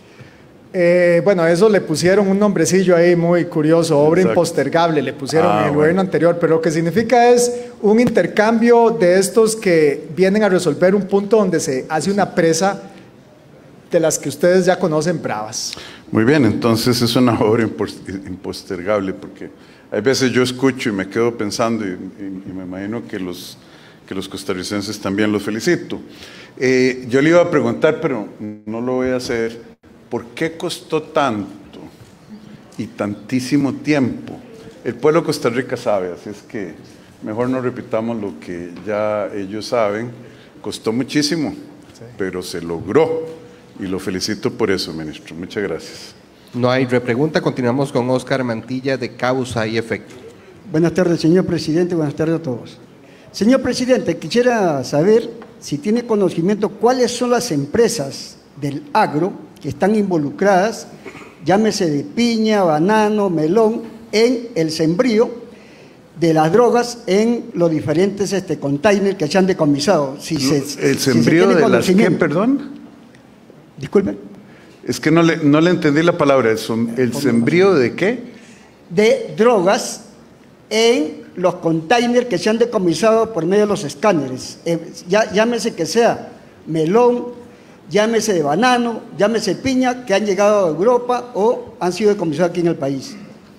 J: Eh, bueno, eso le pusieron un nombrecillo ahí muy curioso, obra Exacto. impostergable, le pusieron ah, en el bueno. gobierno anterior, pero lo que significa es un intercambio de estos que vienen a resolver un punto donde se hace una presa de las que ustedes ya conocen bravas.
A: Muy bien, entonces es una obra impostergable, porque hay veces yo escucho y me quedo pensando y, y, y me imagino que los, que los costarricenses también los felicito. Eh, yo le iba a preguntar, pero no lo voy a hacer. ¿Por qué costó tanto y tantísimo tiempo? El pueblo de Costa Rica sabe, así es que mejor no repitamos lo que ya ellos saben. Costó muchísimo, sí. pero se logró y lo felicito por eso, ministro. Muchas gracias.
B: No hay repregunta. Continuamos con Óscar Mantilla, de Causa y Efecto.
R: Buenas tardes, señor presidente. Buenas tardes a todos. Señor presidente, quisiera saber si tiene conocimiento cuáles son las empresas del agro que están involucradas, llámese de piña, banano, melón, en el sembrío de las drogas en los diferentes este, containers que se han decomisado. Si
A: no,
R: se,
A: ¿El
R: si
A: sembrío
R: se
A: de las qué, perdón?
R: Disculpe.
A: Es que no le, no le entendí la palabra. ¿El, el sembrío de qué?
R: De drogas en los containers que se han decomisado por medio de los escáneres. Eh, ya, llámese que sea melón, llámese de banano, llámese piña, que han llegado a Europa o han sido decomisados aquí en el país.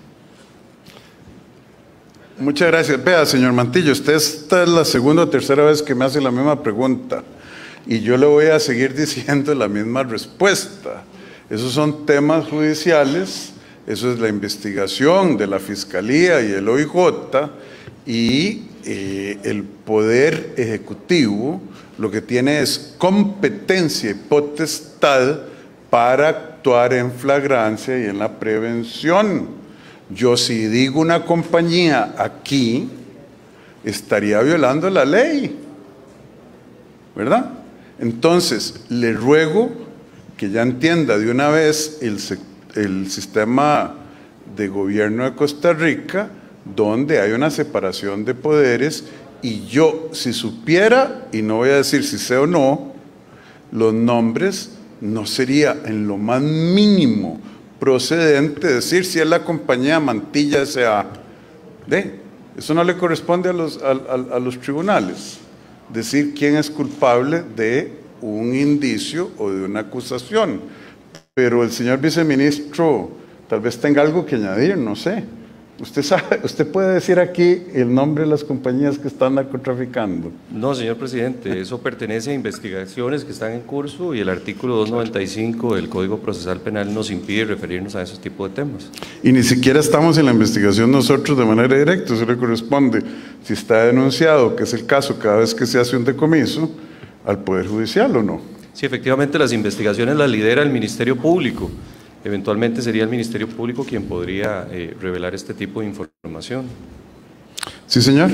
A: Muchas gracias. Vea, señor Mantillo, usted esta es la segunda o tercera vez que me hace la misma pregunta y yo le voy a seguir diciendo la misma respuesta. Esos son temas judiciales, eso es la investigación de la Fiscalía y el O I J, y eh, el Poder Ejecutivo lo que tiene es competencia y potestad para actuar en flagrancia y en la prevención. Yo si digo una compañía aquí, estaría violando la ley, ¿verdad? Entonces, le ruego que ya entienda de una vez el, el sistema de gobierno de Costa Rica, donde hay una separación de poderes. Y yo, si supiera, y no voy a decir si sé o no, los nombres, no sería en lo más mínimo procedente decir si es la compañía Mantilla S A ¿De? Eso no le corresponde a los, a, a, a los tribunales, decir quién es culpable de un indicio o de una acusación. Pero el señor viceministro tal vez tenga algo que añadir, no sé. ¿Usted sabe, usted puede decir aquí el nombre de las compañías que están narcotraficando?
S: No, señor presidente, eso pertenece a investigaciones que están en curso y el artículo doscientos noventa y cinco del Código Procesal Penal nos impide referirnos a esos tipos de temas.
A: Y ni siquiera estamos en la investigación nosotros de manera directa, eso le corresponde, si está denunciado, que es el caso cada vez que se hace un decomiso, al Poder Judicial, ¿o no?
S: Sí, efectivamente las investigaciones las lidera el Ministerio Público. Eventualmente sería el Ministerio Público quien podría eh, revelar este tipo de información.
A: Sí, señor.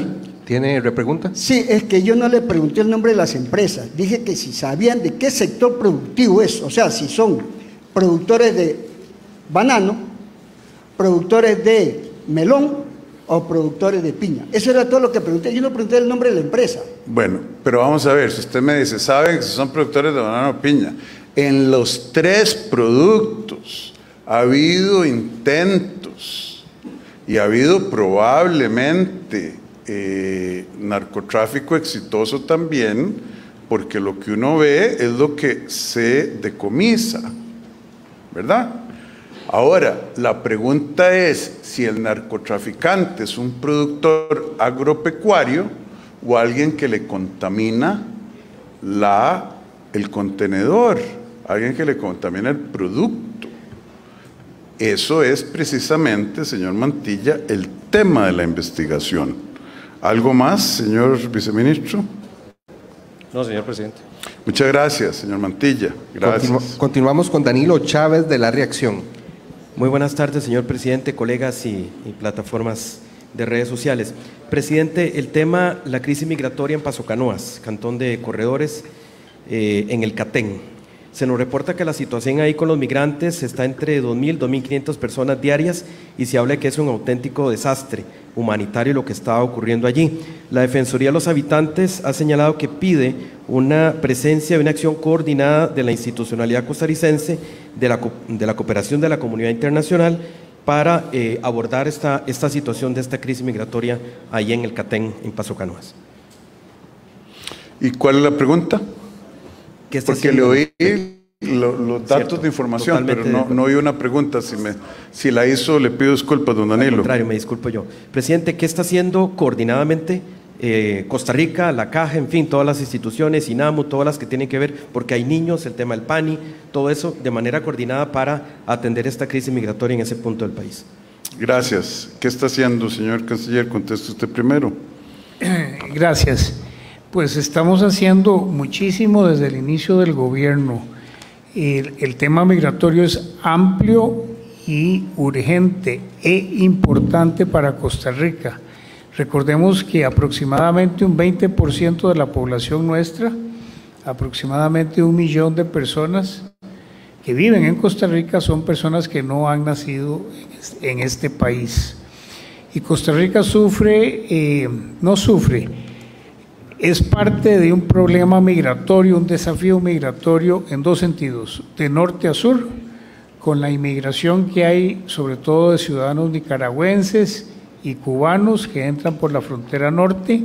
B: ¿Tiene repregunta?
R: Sí, es que yo no le pregunté el nombre de las empresas. Dije que si sabían de qué sector productivo es. O sea, si son productores de banano, productores de melón o productores de piña. Eso era todo lo que pregunté. Yo no pregunté el nombre de la empresa.
A: Bueno, pero vamos a ver, si usted me dice, ¿saben que son productores de banano o piña? En los tres productos ha habido intentos y ha habido probablemente eh, narcotráfico exitoso también, porque lo que uno ve es lo que se decomisa, ¿verdad? Ahora, la pregunta es si el narcotraficante es un productor agropecuario o alguien que le contamina la, el contenedor, alguien que le contamina el producto. Eso es precisamente, señor Mantilla, el tema de la investigación. ¿Algo más, señor viceministro?
S: No, señor presidente.
A: Muchas gracias, señor Mantilla. Gracias.
B: Continu- continuamos con Danilo Chávez de La Reacción.
T: Muy buenas tardes, señor presidente, colegas y, y plataformas de redes sociales. Presidente, el tema, la crisis migratoria en Paso Canoas, cantón de Corredores, eh, en el Catén. Se nos reporta que la situación ahí con los migrantes está entre dos mil, dos mil quinientas personas diarias y se habla de que es un auténtico desastre humanitario lo que está ocurriendo allí. La Defensoría de los Habitantes ha señalado que pide una presencia y una acción coordinada de la institucionalidad costarricense, de la, de la cooperación de la comunidad internacional para eh, abordar esta, esta situación de esta crisis migratoria ahí en el Catén, en Paso Canoas.
A: ¿Y cuál es la pregunta?
T: ¿Qué está
A: Porque
T: haciendo?
A: le oí lo, los datos
T: Cierto,
A: de información, pero
T: totalmente
A: no, no oí una pregunta. Si, me, si la hizo, le pido disculpas, don Danilo.
T: Al contrario, me disculpo yo. Presidente, ¿qué está haciendo coordinadamente eh, Costa Rica, la Caja, en fin, todas las instituciones, INAMU, todas las que tienen que ver, porque hay niños, el tema del PANI, todo eso de manera coordinada para atender esta crisis migratoria en ese punto del país?
A: Gracias. ¿Qué está haciendo, señor canciller? Conteste usted primero.
C: Gracias. Pues estamos haciendo muchísimo desde el inicio del gobierno. El, el tema migratorio es amplio y urgente e importante para Costa Rica. Recordemos que aproximadamente un veinte por ciento de la población nuestra, aproximadamente un millón de personas que viven en Costa Rica son personas que no han nacido en este país. Y Costa Rica sufre, eh, no sufre, es parte de un problema migratorio, un desafío migratorio en dos sentidos, de norte a sur, con la inmigración que hay, sobre todo de ciudadanos nicaragüenses y cubanos que entran por la frontera norte,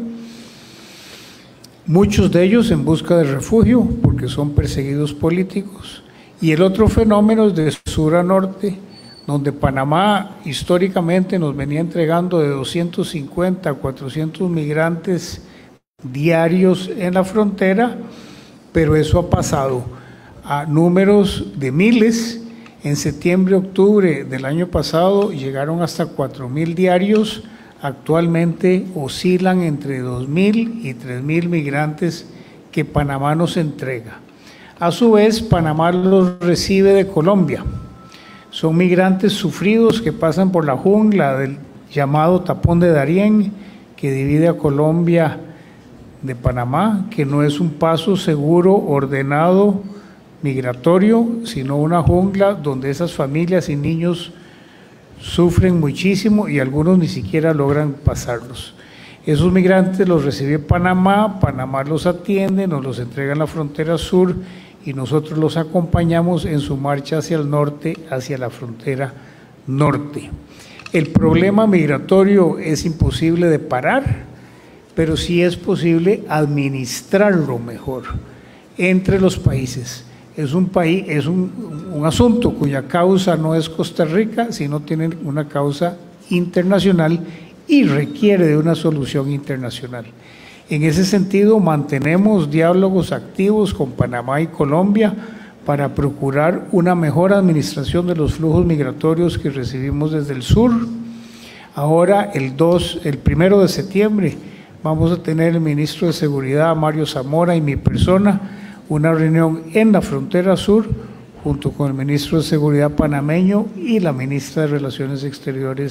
C: muchos de ellos en busca de refugio porque son perseguidos políticos, y el otro fenómeno es de sur a norte, donde Panamá históricamente nos venía entregando de doscientos cincuenta a cuatrocientos migrantes diarios en la frontera, pero eso ha pasado a números de miles. En septiembre, octubre del año pasado llegaron hasta cuatro mil diarios, actualmente oscilan entre dos mil y tres mil migrantes que Panamá nos entrega. A su vez, Panamá los recibe de Colombia. Son migrantes sufridos que pasan por la jungla del llamado Tapón de Darién, que divide a Colombia de Panamá, que no es un paso seguro, ordenado, migratorio, sino una jungla donde esas familias y niños sufren muchísimo y algunos ni siquiera logran pasarlos. Esos migrantes los recibe Panamá, Panamá los atiende, nos los entrega en la frontera sur y nosotros los acompañamos en su marcha hacia el norte, hacia la frontera norte. El problema migratorio es imposible de parar, pero sí es posible administrarlo mejor entre los países. Es un país, es un, un asunto cuya causa no es Costa Rica, sino tiene una causa internacional y requiere de una solución internacional. En ese sentido, mantenemos diálogos activos con Panamá y Colombia para procurar una mejor administración de los flujos migratorios que recibimos desde el sur. Ahora, el dos, el primero de septiembre, vamos a tener el ministro de Seguridad, Mario Zamora, y mi persona, una reunión en la frontera sur, junto con el ministro de Seguridad panameño y la ministra de Relaciones Exteriores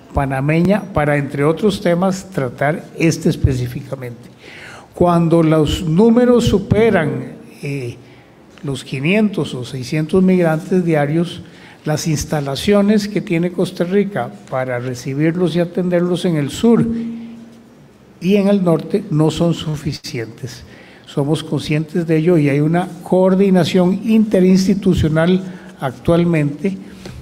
C: panameña para, entre otros temas, tratar este específicamente. Cuando los números superan eh, los quinientos o seiscientos migrantes diarios, las instalaciones que tiene Costa Rica para recibirlos y atenderlos en el sur y en el norte no son suficientes. Somos conscientes de ello y hay una coordinación interinstitucional actualmente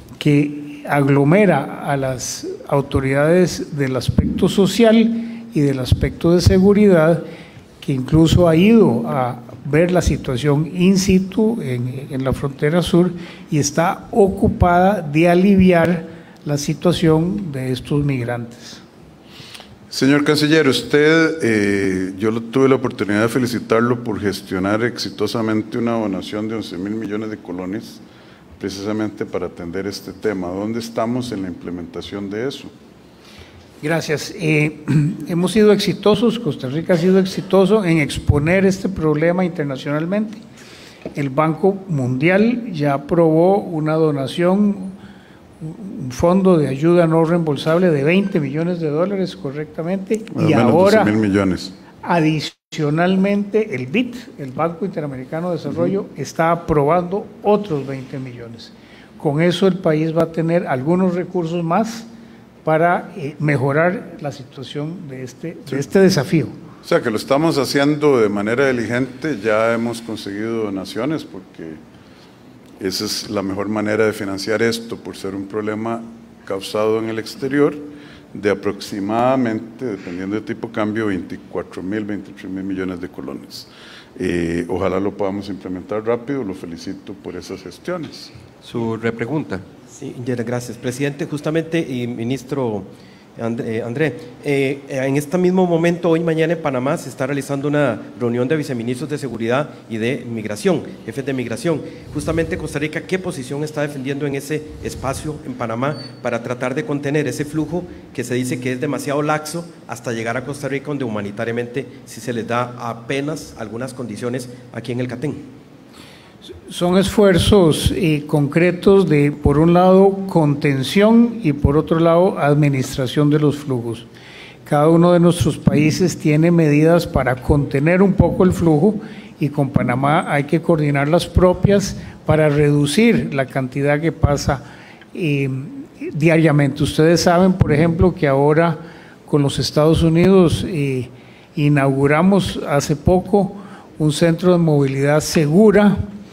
C: que aglomera a las autoridades del aspecto social y del aspecto de seguridad, que incluso ha ido a ver la situación in situ en, en la frontera sur y está ocupada de aliviar la situación de estos migrantes.
A: Señor Canciller, usted, eh, yo lo, tuve la oportunidad de felicitarlo por gestionar exitosamente una donación de once mil millones de colones precisamente para atender este tema. ¿Dónde estamos en la implementación de eso?
C: Gracias. Eh, hemos sido exitosos, Costa Rica ha sido exitoso en exponer este problema internacionalmente. El Banco Mundial ya aprobó una donación, un fondo de ayuda no reembolsable de veinte millones de dólares correctamente, y ahora
A: doce mil millones.
C: Adicionalmente el B I D, el Banco Interamericano de Desarrollo, uh-huh. está aprobando otros veinte millones. Con eso el país va a tener algunos recursos más para eh, mejorar la situación de este, sí. de este desafío.
A: O sea que lo estamos haciendo de manera diligente, ya hemos conseguido donaciones porque esa es la mejor manera de financiar esto, por ser un problema causado en el exterior de aproximadamente, dependiendo de tipo de cambio, veinticuatro mil, veintitrés mil millones de colones. Eh, ojalá lo podamos implementar rápido, lo felicito por esas gestiones.
T: Su repregunta. Sí, gracias, presidente. Justamente, y ministro André, André eh, en este mismo momento, hoy mañana en Panamá, se está realizando una reunión de viceministros de Seguridad y de Migración, jefes de Migración. Justamente Costa Rica, ¿qué posición está defendiendo en ese espacio en Panamá para tratar de contener ese flujo que se dice que es demasiado laxo hasta llegar a Costa Rica, donde humanitariamente sí se les da apenas algunas condiciones aquí en el Catén?
C: Son esfuerzos eh, concretos de, por un lado, contención y por otro lado, administración de los flujos. Cada uno de nuestros países tiene medidas para contener un poco el flujo y con Panamá hay que coordinar las propias para reducir la cantidad que pasa eh, diariamente. Ustedes saben, por ejemplo, que ahora con los Estados Unidos eh, inauguramos hace poco un centro de movilidad segura,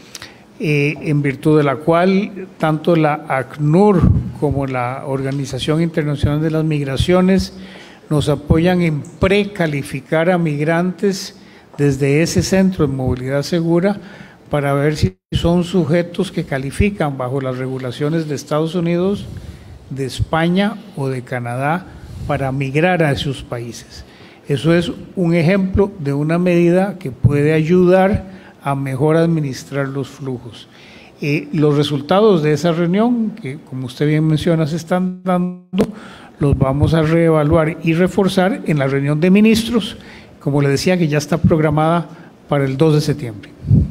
C: Eh, en virtud de la cual tanto la ACNUR como la Organización Internacional de las Migraciones nos apoyan en precalificar a migrantes desde ese centro de movilidad segura para ver si son sujetos que califican bajo las regulaciones de Estados Unidos, de España o de Canadá para migrar a esos países. Eso es un ejemplo de una medida que puede ayudar a mejor administrar los flujos. Eh, los resultados de esa reunión, que como usted bien menciona se están dando, los vamos a reevaluar y reforzar en la reunión de ministros, como le decía, que ya está programada para el dos de septiembre.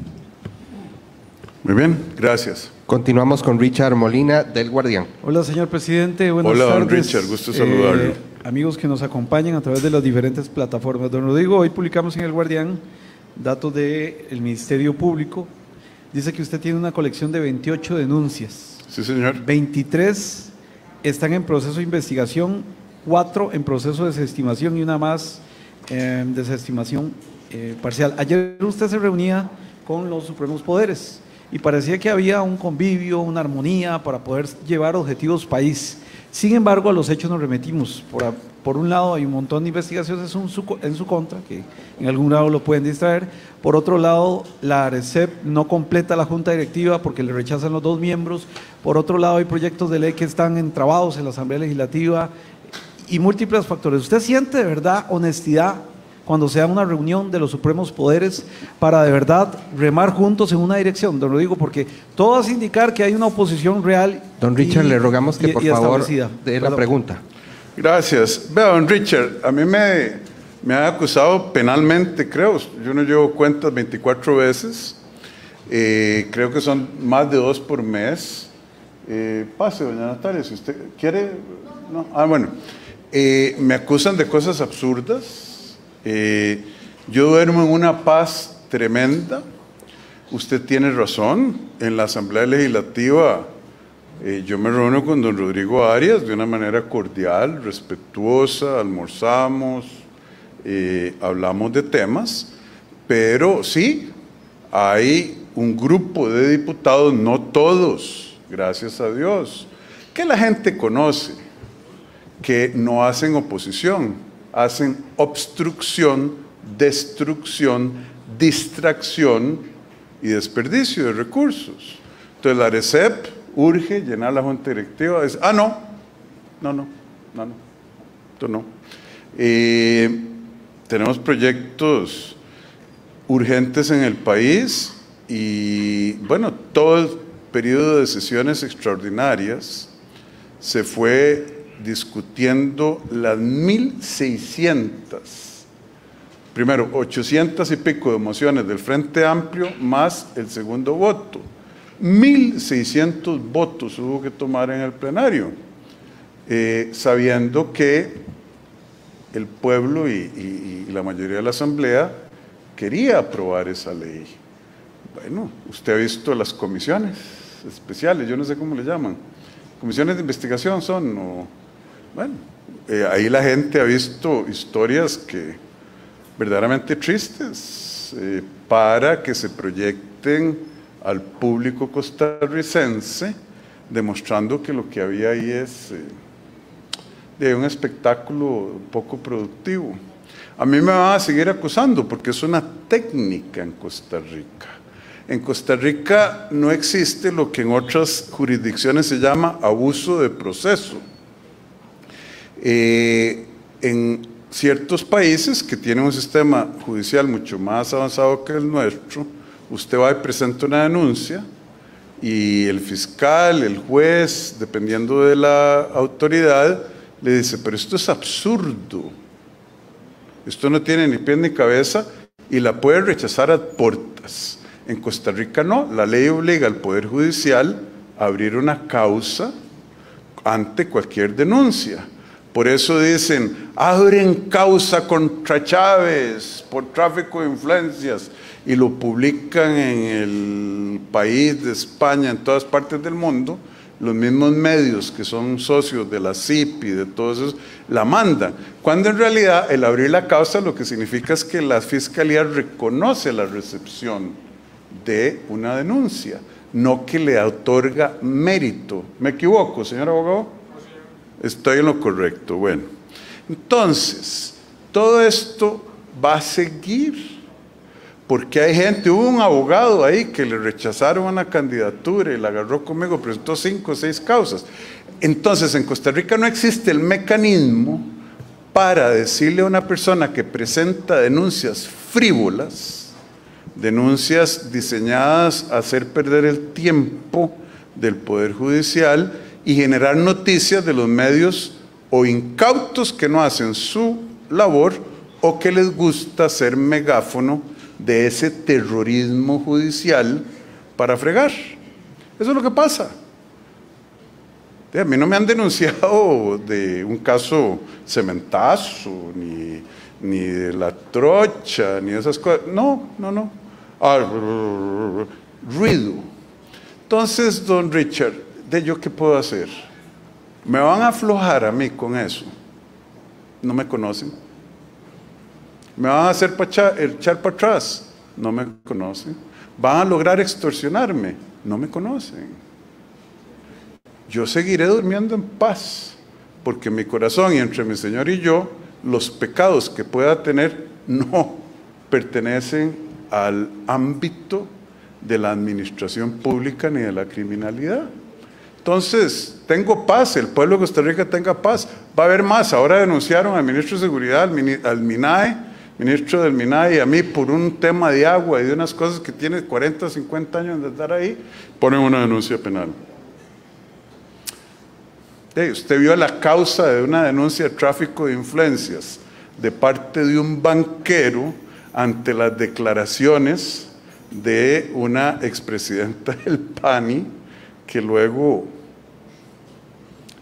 A: Muy bien, gracias.
B: Continuamos con Richard Molina, del Guardián.
U: Hola, señor presidente, buenas
A: Hola,
U: tardes.
A: Hola, don Richard, gusto saludarlo.
U: Eh, amigos que nos acompañan a través de las diferentes plataformas. Don Rodrigo, hoy publicamos en el Guardián datos del Ministerio Público. Dice que usted tiene una colección de veintiocho denuncias.
A: Sí, señor.
U: veintitrés están en proceso de investigación, cuatro en proceso de desestimación y una más eh, desestimación eh, parcial. Ayer usted se reunía con los supremos poderes y parecía que había un convivio, una armonía para poder llevar objetivos país. Sin embargo, a los hechos nos remitimos. Por, por un lado, hay un montón de investigaciones en su, en su contra, que en algún lado lo pueden distraer. Por otro lado, la ARECEP no completa la junta directiva porque le rechazan los dos miembros. Por otro lado, hay proyectos de ley que están entrabados en la Asamblea Legislativa y múltiples factores. ¿Usted siente de verdad honestidad cuando sea una reunión de los supremos poderes para de verdad remar juntos en una dirección? Don Rodrigo, porque todo hace indicar que hay una oposición real.
B: Don Richard, y, le rogamos que
U: y,
B: por
U: y
B: favor dé la pregunta.
A: Gracias. Vea, don Richard, a mí me, me han acusado penalmente, creo, yo no llevo cuentas veinticuatro veces, eh, creo que son más de dos por mes, Eh, pase, doña Natalia, si usted quiere. No. Ah, bueno. Eh, me acusan de cosas absurdas. Eh, yo duermo en una paz tremenda. Usted tiene razón. En la Asamblea Legislativa eh, yo me reúno con don Rodrigo Arias de una manera cordial, respetuosa, almorzamos, eh, hablamos de temas, pero sí, hay un grupo de diputados, no todos, gracias a Dios, que la gente conoce, que no hacen oposición, hacen obstrucción, destrucción, distracción y desperdicio de recursos. Entonces la ARECEP urge llenar la Junta Directiva. Es, ah, no, no, no, no, no, esto no. Eh, tenemos proyectos urgentes en el país y, bueno, todo el periodo de sesiones extraordinarias se fue discutiendo las mil seiscientas, primero ochocientas y pico de mociones del Frente Amplio más el segundo voto. mil seiscientos votos hubo que tomar en el plenario, eh, sabiendo que el pueblo y, y, y la mayoría de la Asamblea quería aprobar esa ley. Bueno, usted ha visto las comisiones especiales, yo no sé cómo le llaman, comisiones de investigación son, o, bueno, eh, ahí la gente ha visto historias que verdaderamente tristes eh, para que se proyecten al público costarricense, demostrando que lo que había ahí es eh, de un espectáculo poco productivo. A mí me van a seguir acusando porque es una técnica en Costa Rica. En Costa Rica no existe lo que en otras jurisdicciones se llama abuso de proceso. Eh, en ciertos países que tienen un sistema judicial mucho más avanzado que el nuestro, usted va y presenta una denuncia y el fiscal, el juez, dependiendo de la autoridad, le dice, pero esto es absurdo, esto no tiene ni pie ni cabeza y la puede rechazar a portas. En Costa Rica no, la ley obliga al Poder Judicial a abrir una causa ante cualquier denuncia. Por eso dicen, abren causa contra Chávez por tráfico de influencias y lo publican en el país de España, en todas partes del mundo. Los mismos medios que son socios de la C I P y de todos esos, la mandan. Cuando en realidad el abrir la causa lo que significa es que la Fiscalía reconoce la recepción de una denuncia, no que le otorga mérito. ¿Me equivoco, señor abogado? Estoy en lo correcto. Bueno, entonces, todo esto va a seguir, porque hay gente, hubo un abogado ahí que le rechazaron una candidatura y la agarró conmigo, presentó cinco o seis causas. Entonces, en Costa Rica no existe el mecanismo para decirle a una persona que presenta denuncias frívolas, denuncias diseñadas a hacer perder el tiempo del Poder Judicial y generar noticias de los medios o incautos que no hacen su labor o que les gusta ser megáfono de ese terrorismo judicial para fregar. Eso es lo que pasa. A mí no me han denunciado de un caso cementazo, ni, ni de la trocha, ni de esas cosas. No, no, no. Ah, ruido. Entonces, don Richard, ¿de yo qué puedo hacer? ¿Me van a aflojar a mí con eso? No me conocen. ¿Me van a hacer pa echar para atrás? No me conocen. ¿Van a lograr extorsionarme? No me conocen. Yo seguiré durmiendo en paz, porque mi corazón y entre mi Señor y yo, los pecados que pueda tener no pertenecen al ámbito de la administración pública ni de la criminalidad. Entonces, tengo paz, el pueblo de Costa Rica tenga paz. Va a haber más. Ahora denunciaron al ministro de Seguridad, al, al MINAE, ministro del MINAE y a mí por un tema de agua y de unas cosas que tiene cuarenta, cincuenta años de estar ahí, ponen una denuncia penal. Hey, usted vio la causa de una denuncia de tráfico de influencias de parte de un banquero ante las declaraciones de una expresidenta del P A N I, que luego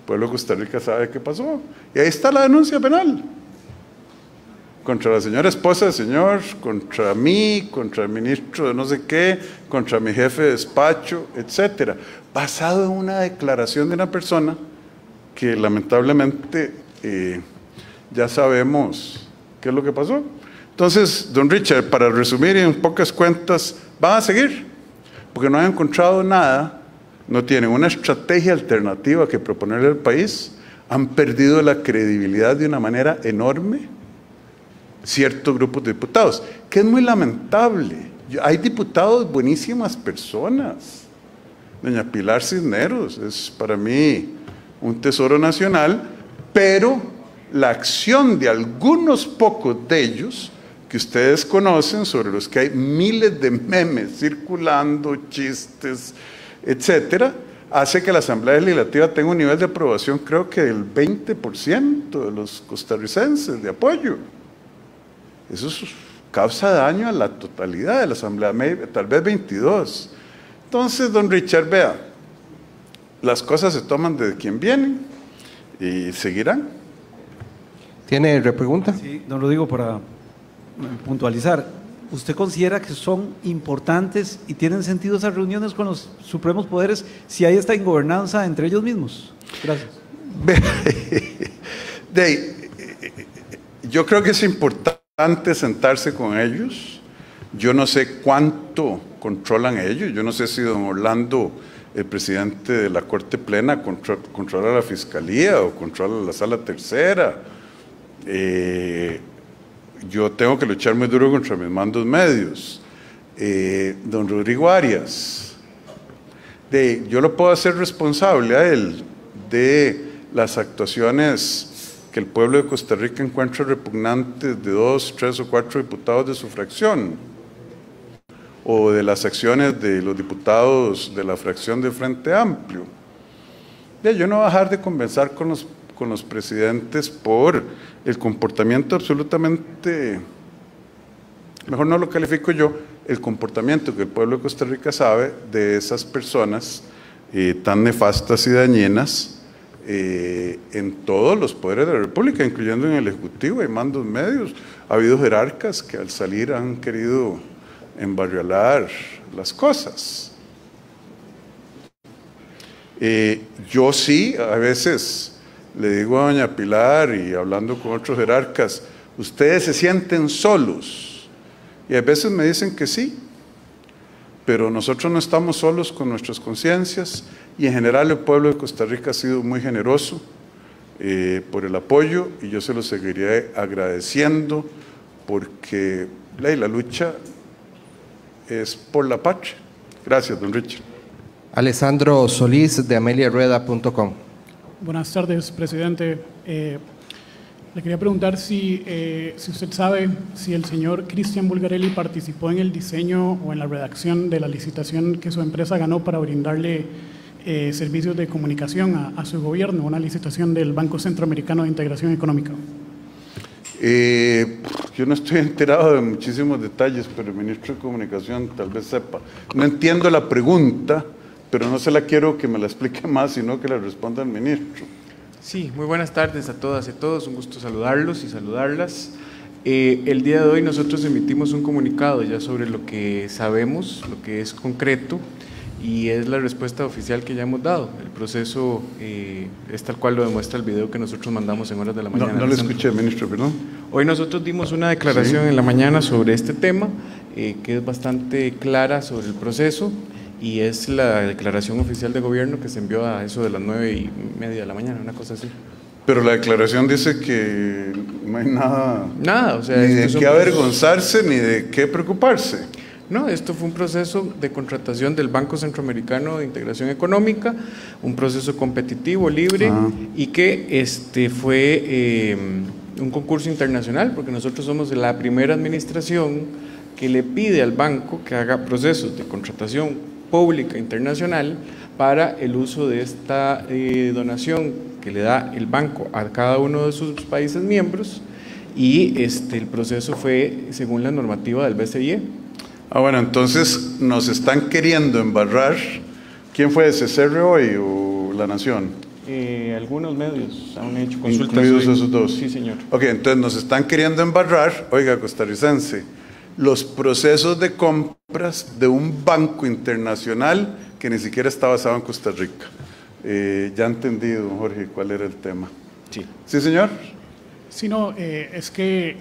A: pueblo de Costa Rica sabe qué pasó. Y ahí está la denuncia penal. Contra la señora esposa del señor, contra mí, contra el ministro de no sé qué, contra mi jefe de despacho, etcétera. Basado en una declaración de una persona que lamentablemente eh, ya sabemos qué es lo que pasó. Entonces, don Richard, para resumir en pocas cuentas, van a seguir, porque no han encontrado nada, no tienen una estrategia alternativa que proponerle al país, han perdido la credibilidad de una manera enorme ciertos grupos de diputados, que es muy lamentable. Hay diputados buenísimas personas. Doña Pilar Cisneros es para mí un tesoro nacional, pero la acción de algunos pocos de ellos que ustedes conocen, sobre los que hay miles de memes circulando, chistes, etcétera, hace que la Asamblea Legislativa tenga un nivel de aprobación, creo que del veinte por ciento de los costarricenses de apoyo. Eso causa daño a la totalidad de la Asamblea, tal vez veintidós. Entonces, don Richard, vea, las cosas se toman de quien vienen y seguirán.
B: ¿Tiene repregunta?
U: Sí, don Rodrigo, para puntualizar, ¿usted considera que son importantes y tienen sentido esas reuniones con los supremos poderes si hay esta ingobernanza entre ellos mismos? Gracias.
A: De, yo creo que es importante sentarse con ellos. Yo no sé cuánto controlan ellos. Yo no sé si don Orlando, el presidente de la Corte Plena, contro, controla la Fiscalía o controla la Sala Tercera. Eh, yo tengo que luchar muy duro contra mis mandos medios. Eh, don Rodrigo Arias, de, yo lo puedo hacer responsable a él de las actuaciones que el pueblo de Costa Rica encuentra repugnantes de dos, tres o cuatro diputados de su fracción, o de las acciones de los diputados de la fracción de Frente Amplio. De, yo no voy a dejar de conversar con los con los presidentes por el comportamiento absolutamente, mejor no lo califico yo, el comportamiento que el pueblo de Costa Rica sabe de esas personas eh, tan nefastas y dañinas eh, en todos los poderes de la República, incluyendo en el Ejecutivo y mandos medios. Ha habido jerarcas que al salir han querido embarriolar las cosas. Eh, yo sí, a veces le digo a doña Pilar y hablando con otros jerarcas, ustedes se sienten solos, y a veces me dicen que sí, pero nosotros no estamos solos con nuestras conciencias, y en general el pueblo de Costa Rica ha sido muy generoso eh, por el apoyo, y yo se lo seguiré agradeciendo, porque la, la lucha es por la patria. Gracias, don Richard.
B: Alessandro Solís, de amelia rueda punto com.
D: Buenas tardes, presidente. Eh, le quería preguntar si, eh, si usted sabe si el señor Cristian Bulgarelli participó en el diseño o en la redacción de la licitación que su empresa ganó para brindarle eh, servicios de comunicación a, a su gobierno, una licitación del Banco Centroamericano de Integración Económica.
A: Eh, yo no estoy enterado de muchísimos detalles, pero el ministro de Comunicación tal vez sepa. No entiendo la pregunta, pero no se la quiero que me la explique más, sino que la responda el ministro.
V: Sí, muy buenas tardes a todas y a todos, un gusto saludarlos y saludarlas. Eh, el día de hoy nosotros emitimos un comunicado ya sobre lo que sabemos, lo que es concreto, y es la respuesta oficial que ya hemos dado. El proceso eh, es tal cual lo demuestra el video que nosotros mandamos en horas de la mañana.
A: No, no le escuché, ministro, perdón.
V: Hoy nosotros dimos una declaración sí. en la mañana sobre este tema, eh, que es bastante clara sobre el proceso, y es la declaración oficial de gobierno que se envió a eso de las nueve y media de la mañana, una cosa así.
A: Pero la declaración dice que no hay nada,
V: nada o sea,
A: ni de qué avergonzarse ni de qué preocuparse.
V: No, esto fue un proceso de contratación del Banco Centroamericano de Integración Económica, un proceso competitivo, libre, ah. y que este fue eh, un concurso internacional, porque nosotros somos la primera administración que le pide al banco que haga procesos de contratación pública internacional para el uso de esta eh, donación que le da el banco a cada uno de sus países miembros, y este, el proceso fue según la normativa del B C I E.
A: Ah, bueno, entonces nos están queriendo embarrar. ¿Quién fue ese, C R hoy o La Nación?
V: Eh, algunos medios han hecho consultas.
A: Incluidos
V: hoy.
A: esos dos.
V: Sí, señor.
A: Ok, entonces nos están queriendo embarrar, oiga, costarricense, los procesos de compras de un banco internacional que ni siquiera está basado en Costa Rica. Eh, ya he entendido, Jorge, cuál era el tema.
V: Sí.
A: ¿Sí, señor?
D: Sí, no, eh, es que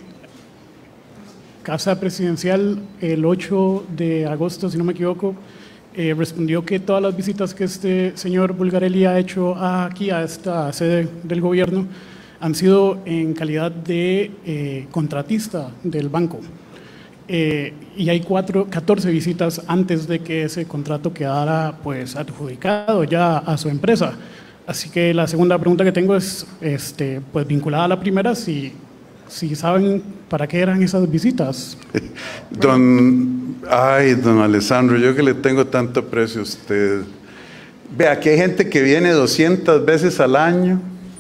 D: Casa Presidencial el ocho de agosto, si no me equivoco, eh, respondió que todas las visitas que este señor Bulgarelli ha hecho aquí a esta sede del gobierno han sido en calidad de eh, contratista del banco. Eh, y hay cuatro, catorce visitas antes de que ese contrato quedara pues adjudicado ya a su empresa. Así que la segunda pregunta que tengo es este, pues vinculada a la primera, si, si saben para qué eran esas visitas.
A: Don, ay, don Alessandro, yo que le tengo tanto aprecio a usted. Vea, aquí hay gente que viene doscientas veces al año,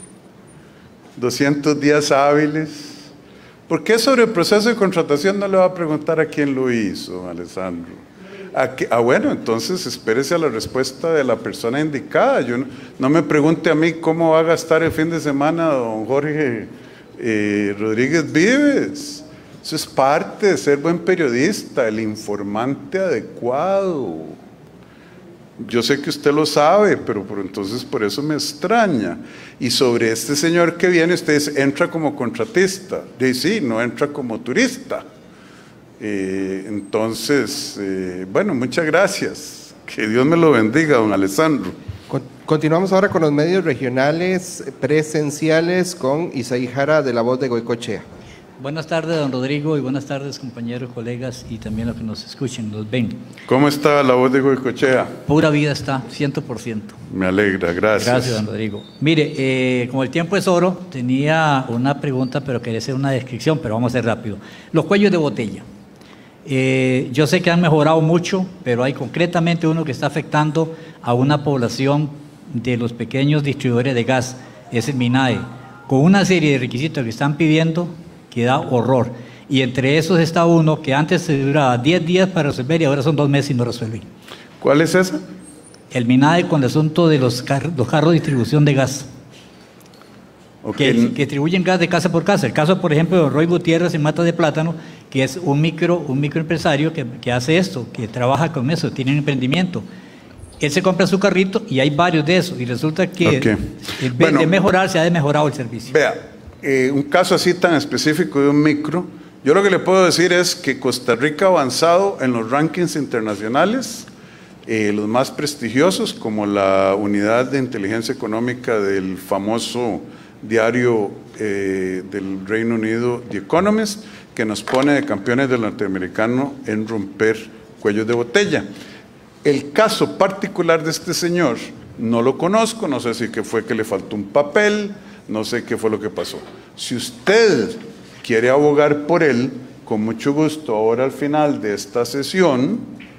A: doscientos días hábiles. ¿Por qué sobre el proceso de contratación no le va a preguntar a quién lo hizo, Alessandro? ¿A qué? Ah, bueno, entonces espérese a la respuesta de la persona indicada. Yo no, no me pregunte a mí cómo va a gastar el fin de semana don Jorge eh, Rodríguez Vives. Eso es parte de ser buen periodista, el informante adecuado. Yo sé que usted lo sabe, pero por entonces por eso me extraña. Y sobre este señor que viene, usted dice, entra como contratista. Y sí, no entra como turista. Eh, entonces, eh, bueno, muchas gracias. Que Dios me lo bendiga, don Alessandro.
B: Continuamos ahora con los medios regionales presenciales con Isaí Jara de La Voz de Goicoechea.
E: Buenas tardes, don Rodrigo, y buenas tardes, compañeros, colegas, y también los que nos escuchen, nos ven.
A: ¿Cómo está La Voz de Goicoechea?
E: Pura vida está, ciento por ciento.
A: Me alegra, gracias.
E: Gracias, don Rodrigo. Mire, eh, como el tiempo es oro, tenía una pregunta, pero quería hacer una descripción, pero vamos a ser rápido. Los cuellos de botella. Eh, yo sé que han mejorado mucho, pero hay concretamente uno que está afectando a una población de los pequeños distribuidores de gas, es el MINAE, con una serie de requisitos que están pidiendo que da horror. Y entre esos está uno que antes se duraba diez días para resolver y ahora son dos meses y no resuelven.
A: ¿Cuál es ese?
E: El MINAE con el asunto de los, car los carros de distribución de gas. Okay. Que, que distribuyen gas de casa por casa. El caso, por ejemplo, de Roy Gutiérrez en Mata de Plátano, que es un micro un microempresario que, que hace esto, que trabaja con eso, tiene un emprendimiento. Él se compra su carrito y hay varios de esos. Y resulta que okay. en vez bueno, de mejorar, se ha desmejorado el servicio.
A: Vea, eh, un caso así tan específico de un micro, yo lo que le puedo decir es que Costa Rica ha avanzado en los rankings internacionales, eh, los más prestigiosos, como la Unidad de Inteligencia Económica del famoso diario eh, del Reino Unido, The Economist, que nos pone de campeones del norteamericano en romper cuellos de botella. El caso particular de este señor no lo conozco, no sé si que fue que le faltó un papel, no sé qué fue lo que pasó. Si usted quiere abogar por él, con mucho gusto, ahora al final de esta sesión,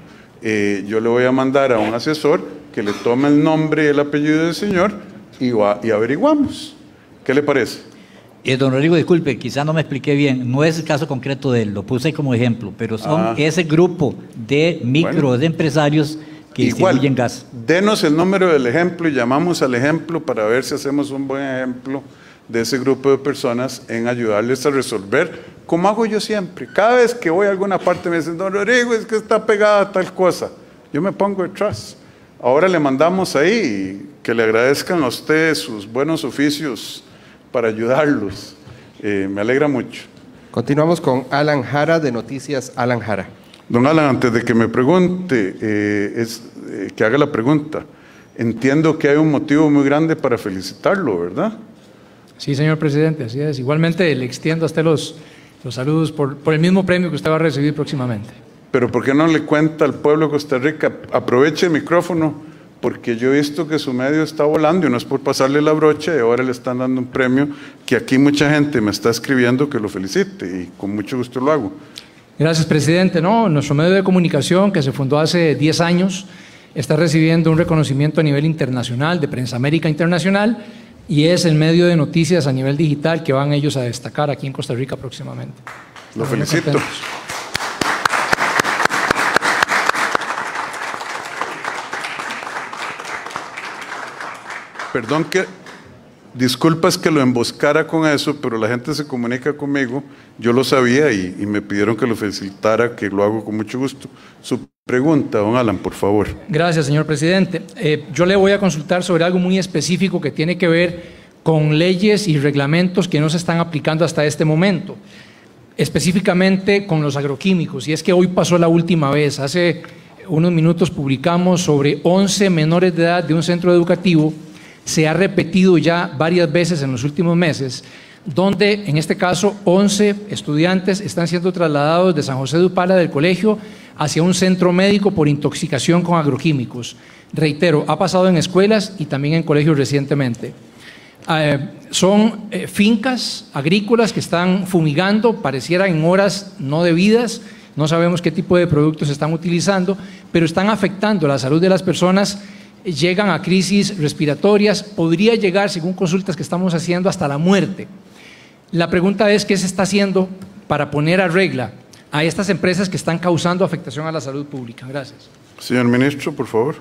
A: eh, yo le voy a mandar a un asesor que le tome el nombre y el apellido del señor y, va, y averiguamos. ¿Qué le parece?
E: Eh, don Rodrigo, disculpe, quizá no me expliqué bien, no es el caso concreto de él, lo puse ahí como ejemplo, pero son ah. ese grupo de micro, bueno, de empresarios que
A: igual,
E: distribuyen gas.
A: Denos el número del ejemplo y llamamos al ejemplo para ver si hacemos un buen ejemplo de ese grupo de personas en ayudarles a resolver, como hago yo siempre. Cada vez que voy a alguna parte me dicen, don Rodrigo, es que está pegada tal cosa. Yo me pongo detrás. Ahora le mandamos ahí que le agradezcan a usted sus buenos oficios para ayudarlos. Eh, me alegra mucho.
B: Continuamos con Alan Jara de Noticias Alan Jara.
A: Don Alan, antes de que me pregunte, eh, es, eh, que haga la pregunta, entiendo que hay un motivo muy grande para felicitarlo, ¿verdad?
F: Sí, señor presidente, así es. Igualmente le extiendo a usted los, los saludos por, por el mismo premio que usted va a recibir próximamente.
A: Pero ¿por qué no le cuenta al pueblo de Costa Rica? Aproveche el micrófono, porque yo he visto que su medio está volando y no es por pasarle la brocha y ahora le están dando un premio que aquí mucha gente me está escribiendo que lo felicite y con mucho gusto lo hago.
F: Gracias, presidente. No, nuestro medio de comunicación, que se fundó hace diez años, está recibiendo un reconocimiento a nivel internacional, de Prensa América Internacional, y es el medio de noticias a nivel digital que van ellos a destacar aquí en Costa Rica próximamente.
A: Lo felicito. perdón que, disculpas que lo emboscara con eso, pero la gente se comunica conmigo, yo lo sabía y, y me pidieron que lo felicitara, que lo hago con mucho gusto. Su pregunta, don Alan, por favor.
F: Gracias, señor presidente. Eh, yo le voy a consultar sobre algo muy específico que tiene que ver con leyes y reglamentos que no se están aplicando hasta este momento, específicamente con los agroquímicos. Y es que hoy pasó la última vez, hace unos minutos publicamos sobre once menores de edad de un centro educativo. Se ha repetido ya varias veces en los últimos meses, donde en este caso once estudiantes están siendo trasladados de San José de Upala del colegio hacia un centro médico por intoxicación con agroquímicos. Reitero, ha pasado en escuelas y también en colegios recientemente. Eh, son eh, fincas agrícolas que están fumigando, pareciera en horas no debidas, no sabemos qué tipo de productos están utilizando, pero están afectando la salud de las personas, llegan a crisis respiratorias, podría llegar, según consultas que estamos haciendo, hasta la muerte. La pregunta es, ¿qué se está haciendo para poner a regla a estas empresas que están causando afectación a la salud pública? Gracias.
A: Señor ministro, por favor.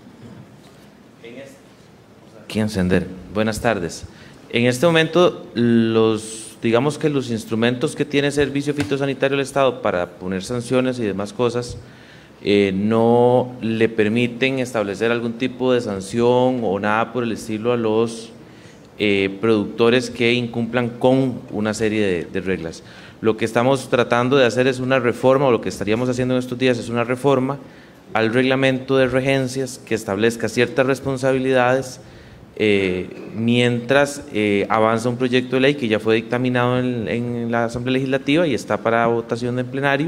G: Aquí encender. Buenas tardes. En este momento, los, digamos que los instrumentos que tiene Servicio Fitosanitario del Estado para poner sanciones y demás cosas eh, no le permiten establecer algún tipo de sanción o nada por el estilo a los eh, productores que incumplan con una serie de, de reglas. Lo que estamos tratando de hacer es una reforma, o lo que estaríamos haciendo en estos días es una reforma al reglamento de regencias que establezca ciertas responsabilidades Eh, mientras eh, avanza un proyecto de ley que ya fue dictaminado en, en la Asamblea Legislativa y está para votación en plenario,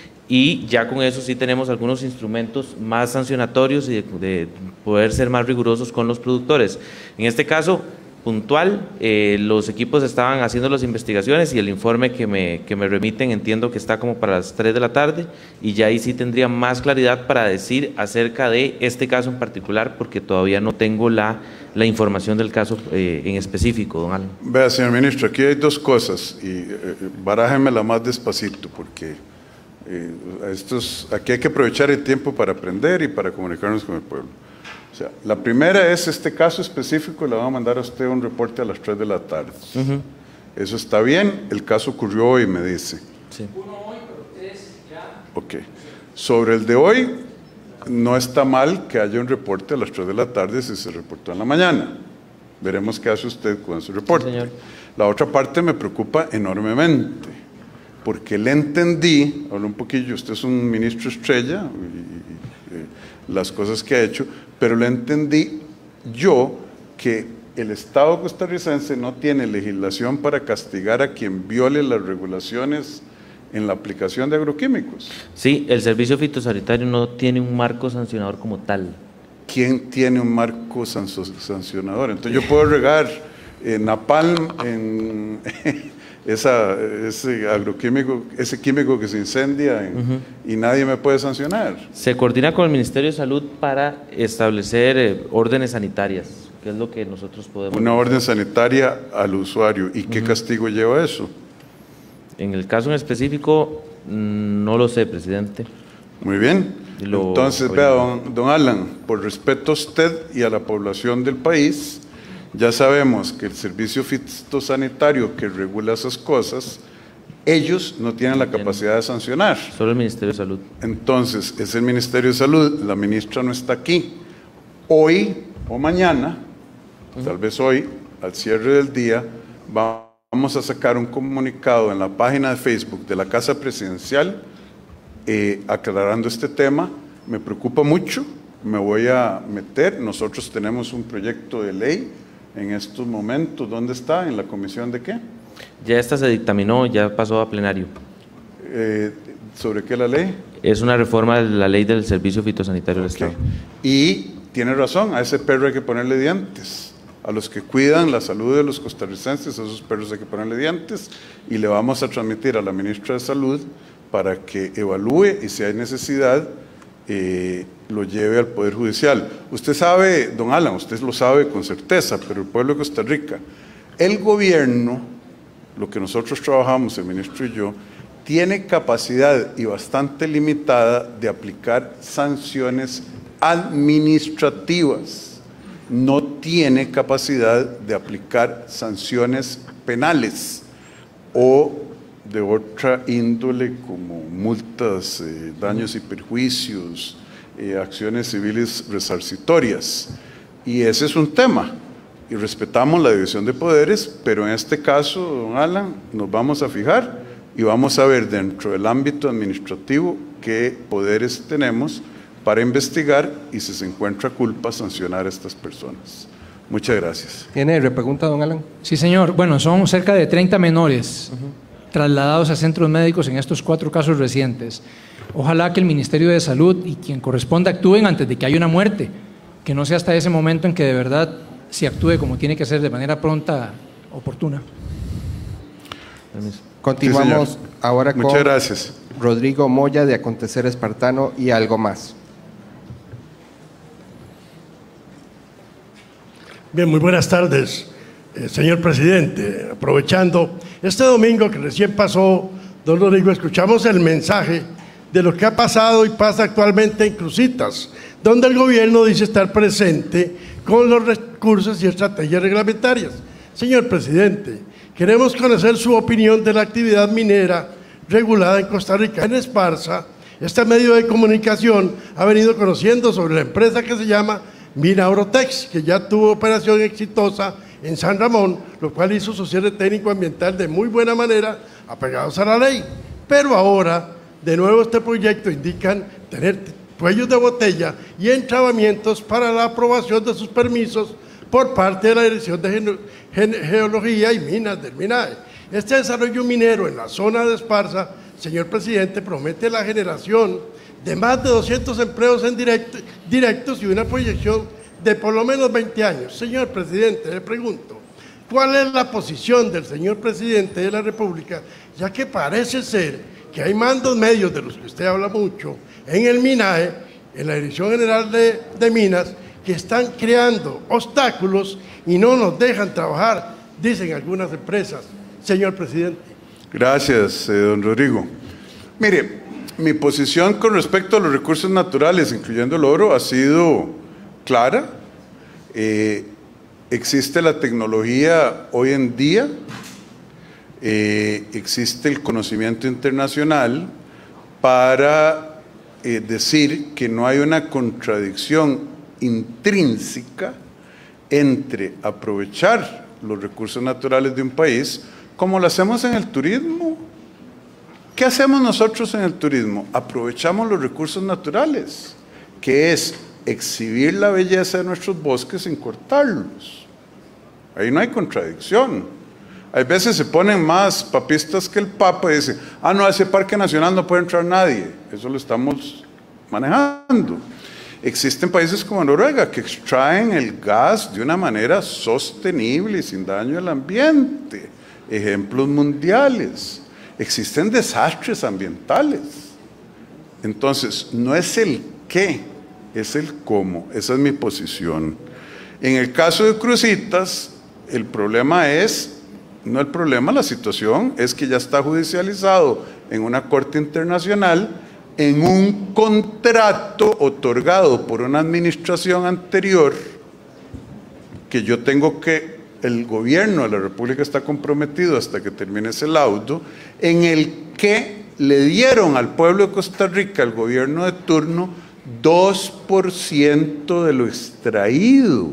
G: y ya con eso sí tenemos algunos instrumentos más sancionatorios y de, de poder ser más rigurosos con los productores. En este caso puntual, eh, los equipos estaban haciendo las investigaciones y el informe que me, que me remiten entiendo que está como para las tres de la tarde, y ya ahí sí tendría más claridad para decir acerca de este caso en particular, porque todavía no tengo la, la información del caso eh, en específico, don Alan.
A: Vea, señor ministro, aquí hay dos cosas y eh, barájemela más despacito, porque eh, estos, aquí hay que aprovechar el tiempo para aprender y para comunicarnos con el pueblo. O sea, la primera es este caso específico, le van a mandar a usted un reporte a las tres de la tarde. Uh-huh. Eso está bien, el caso ocurrió hoy, me dice.
G: Sí.
A: Uno hoy, pero tres ya. Ok. Sobre el de hoy, no está mal que haya un reporte a las tres de la tarde si se reportó en la mañana. Veremos qué hace usted con ese reporte. Sí, señor. La otra parte me preocupa enormemente, porque le entendí, hablo un poquillo, usted es un ministro estrella, y, y, y, las cosas que ha hecho, pero le entendí yo que el Estado costarricense no tiene legislación para castigar a quien viole las regulaciones en la aplicación de agroquímicos.
G: Sí, el Servicio Fitosanitario no tiene un marco sancionador como tal.
A: ¿Quién tiene un marco sancionador? Entonces yo puedo regar eh, napalm en esa, ese agroquímico, ese químico que se incendia en, uh-huh. y nadie me puede sancionar.
G: Se coordina con el Ministerio de Salud para establecer eh, órdenes sanitarias, que es lo que nosotros podemos...
A: Una orden sanitaria al usuario. ¿Y qué uh-huh. castigo lleva eso?
G: En el caso en específico, no lo sé, presidente.
A: Muy bien. Lo, Entonces, vea, don, don Alan, por respeto a usted y a la población del país, ya sabemos que el Servicio Fitosanitario que regula esas cosas, ellos no tienen la capacidad de sancionar.
G: Solo el Ministerio de Salud.
A: Entonces, es el Ministerio de Salud, la ministra no está aquí. Hoy o mañana, uh-huh. tal vez hoy, al cierre del día, vamos a sacar un comunicado en la página de Facebook de la Casa Presidencial eh, aclarando este tema. Me preocupa mucho, me voy a meter. Nosotros tenemos un proyecto de ley en estos momentos. ¿Dónde está? ¿En la comisión de qué?
G: Ya esta se dictaminó, ya pasó a plenario.
A: Eh, ¿Sobre qué la ley?
G: Es una reforma de la ley del Servicio Fitosanitario del
A: okay.
G: Estado.
A: Y tiene razón, a ese perro hay que ponerle dientes. A los que cuidan la salud de los costarricenses, a esos perros hay que ponerle dientes, y le vamos a transmitir a la ministra de Salud para que evalúe y si hay necesidad, eh, lo lleve al Poder Judicial. Usted sabe, don Alan, usted lo sabe con certeza, pero el pueblo de Costa Rica, el gobierno, lo que nosotros trabajamos, el ministro y yo, tiene capacidad y bastante limitada de aplicar sanciones administrativas. No tiene capacidad de aplicar sanciones penales o de otra índole como multas, eh, daños y perjuicios, eh, acciones civiles resarcitorias. Y ese es un tema. Y respetamos la división de poderes, pero en este caso, don Alan, nos vamos a fijar y vamos a ver dentro del ámbito administrativo qué poderes tenemos para investigar y si se encuentra culpa, sancionar a estas personas. Muchas gracias.
B: ¿Tiene repregunta, don Alan?
F: Sí, señor. Bueno, son cerca de treinta menores uh-huh. trasladados a centros médicos en estos cuatro casos recientes. Ojalá que el Ministerio de Salud y quien corresponda actúen antes de que haya una muerte, que no sea hasta ese momento en que de verdad se actúe como tiene que ser de manera pronta, oportuna.
B: Continuamos
A: sí,
B: ahora con
A: Muchas gracias.
B: Rodrigo Moya de Acontecer Espartano y algo más.
H: Bien, muy buenas tardes, eh, señor presidente. Aprovechando este domingo que recién pasó, don Rodrigo, escuchamos el mensaje de lo que ha pasado y pasa actualmente en Cruzitas, donde el gobierno dice estar presente con los recursos y estrategias reglamentarias. Señor presidente, queremos conocer su opinión de la actividad minera regulada en Costa Rica. En Esparza, este medio de comunicación ha venido conociendo sobre la empresa que se llama Mina Orotex, que ya tuvo operación exitosa en San Ramón, lo cual hizo su cierre técnico ambiental de muy buena manera, apegados a la ley. Pero ahora, de nuevo este proyecto indican tener cuellos de botella y entrabamientos para la aprobación de sus permisos por parte de la Dirección de Geología y Minas del MINAE. Este desarrollo minero en la zona de Esparza, señor presidente, promete la generación de más de doscientos empleos en directo, directos y una proyección de por lo menos veinte años. Señor presidente, le pregunto, ¿cuál es la posición del señor presidente de la República? Ya que parece ser que hay mandos medios de los que usted habla mucho en el MINAE, en la Dirección General de, de Minas, que están creando obstáculos y no nos dejan trabajar, dicen algunas empresas. Señor presidente.
A: Gracias, eh, don Rodrigo. Mire, mi posición con respecto a los recursos naturales, incluyendo el oro, ha sido clara. Eh, existe la tecnología hoy en día, eh, existe el conocimiento internacional para eh, decir que no hay una contradicción intrínseca entre aprovechar los recursos naturales de un país, como lo hacemos en el turismo. ¿Qué hacemos nosotros en el turismo? Aprovechamos los recursos naturales, que es exhibir la belleza de nuestros bosques sin cortarlos. Ahí no hay contradicción. Hay veces se ponen más papistas que el Papa y dicen, ah, no, a ese parque nacional no puede entrar nadie. Eso lo estamos manejando. Existen países como Noruega que extraen el gas de una manera sostenible y sin daño al ambiente. Ejemplos mundiales. Existen desastres ambientales. Entonces, no es el qué, es el cómo. Esa es mi posición. En el caso de Cruzitas, el problema es, no el problema, la situación es que ya está judicializado en una corte internacional en un contrato otorgado por una administración anterior que yo tengo que, el gobierno de la República está comprometido hasta que termine ese laudo, en el que le dieron al pueblo de Costa Rica, al gobierno de turno, dos por ciento de lo extraído.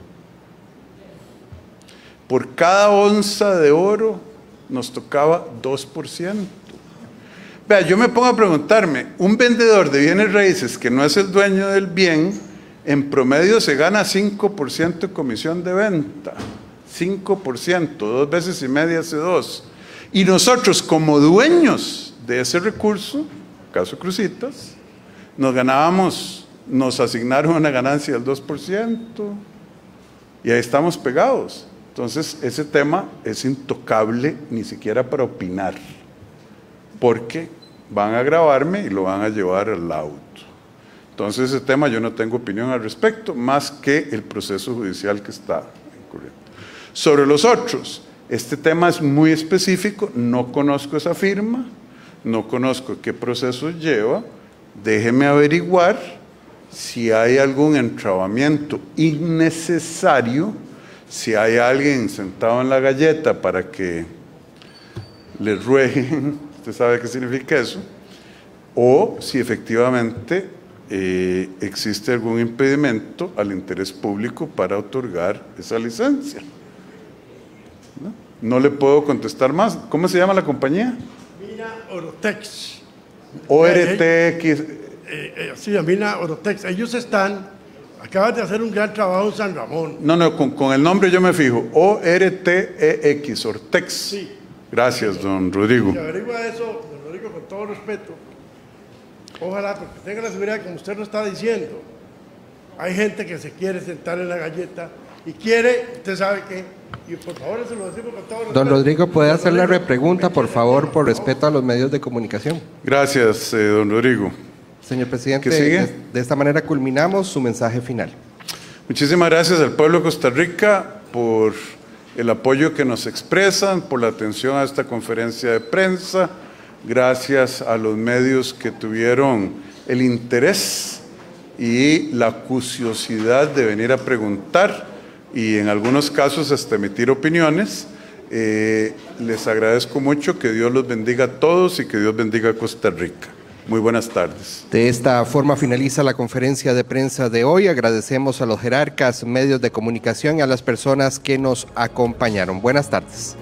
A: Por cada onza de oro nos tocaba dos por ciento. Vea, yo me pongo a preguntarme, un vendedor de bienes raíces que no es el dueño del bien, en promedio se gana cinco por ciento de comisión de venta. cinco por ciento, dos veces y media hace dos. Y nosotros como dueños de ese recurso, caso Cruzitas, nos ganábamos, nos asignaron una ganancia del dos por ciento y ahí estamos pegados. Entonces ese tema es intocable ni siquiera para opinar, porque van a grabarme y lo van a llevar al laudo. Entonces ese tema yo no tengo opinión al respecto, más que el proceso judicial que está ocurriendo. Sobre los otros, este tema es muy específico, no conozco esa firma, no conozco qué proceso lleva, déjeme averiguar si hay algún entrabamiento innecesario, si hay alguien sentado en la galleta para que le rueguen, usted sabe qué significa eso, o si efectivamente eh, existe algún impedimento al interés público para otorgar esa licencia. ¿No? No le puedo contestar más. ¿Cómo se llama la compañía?
H: Mina Orotex.
A: O R T X.
H: Eh, eh, sí, Mina Orotex. Ellos están, acaban de hacer un gran trabajo en San Ramón.
A: No, no, con, con el nombre yo me fijo. O R T E X, Ortex.
H: Sí.
A: Gracias, don Rodrigo.
H: Si averigua eso, don Rodrigo, con todo respeto, ojalá, porque tenga la seguridad, como usted lo está diciendo, hay gente que se quiere sentar en la galleta y quiere, usted sabe que, y por favor se lo decimos con todo respeto.
B: Don Rodrigo, ¿puede hacer la repregunta, por favor, por respeto a los medios de comunicación?
A: Gracias, eh, don Rodrigo.
B: Señor presidente,
A: ¿Qué sigue?
B: de, de esta manera culminamos su mensaje final.
A: Muchísimas gracias al pueblo de Costa Rica por el apoyo que nos expresan, por la atención a esta conferencia de prensa. Gracias a los medios que tuvieron el interés y la curiosidad de venir a preguntar y en algunos casos hasta emitir opiniones. Eh, les agradezco mucho, que Dios los bendiga a todos y que Dios bendiga a Costa Rica. Muy buenas tardes.
B: De esta forma finaliza la conferencia de prensa de hoy. Agradecemos a los jerarcas, medios de comunicación y a las personas que nos acompañaron. Buenas tardes.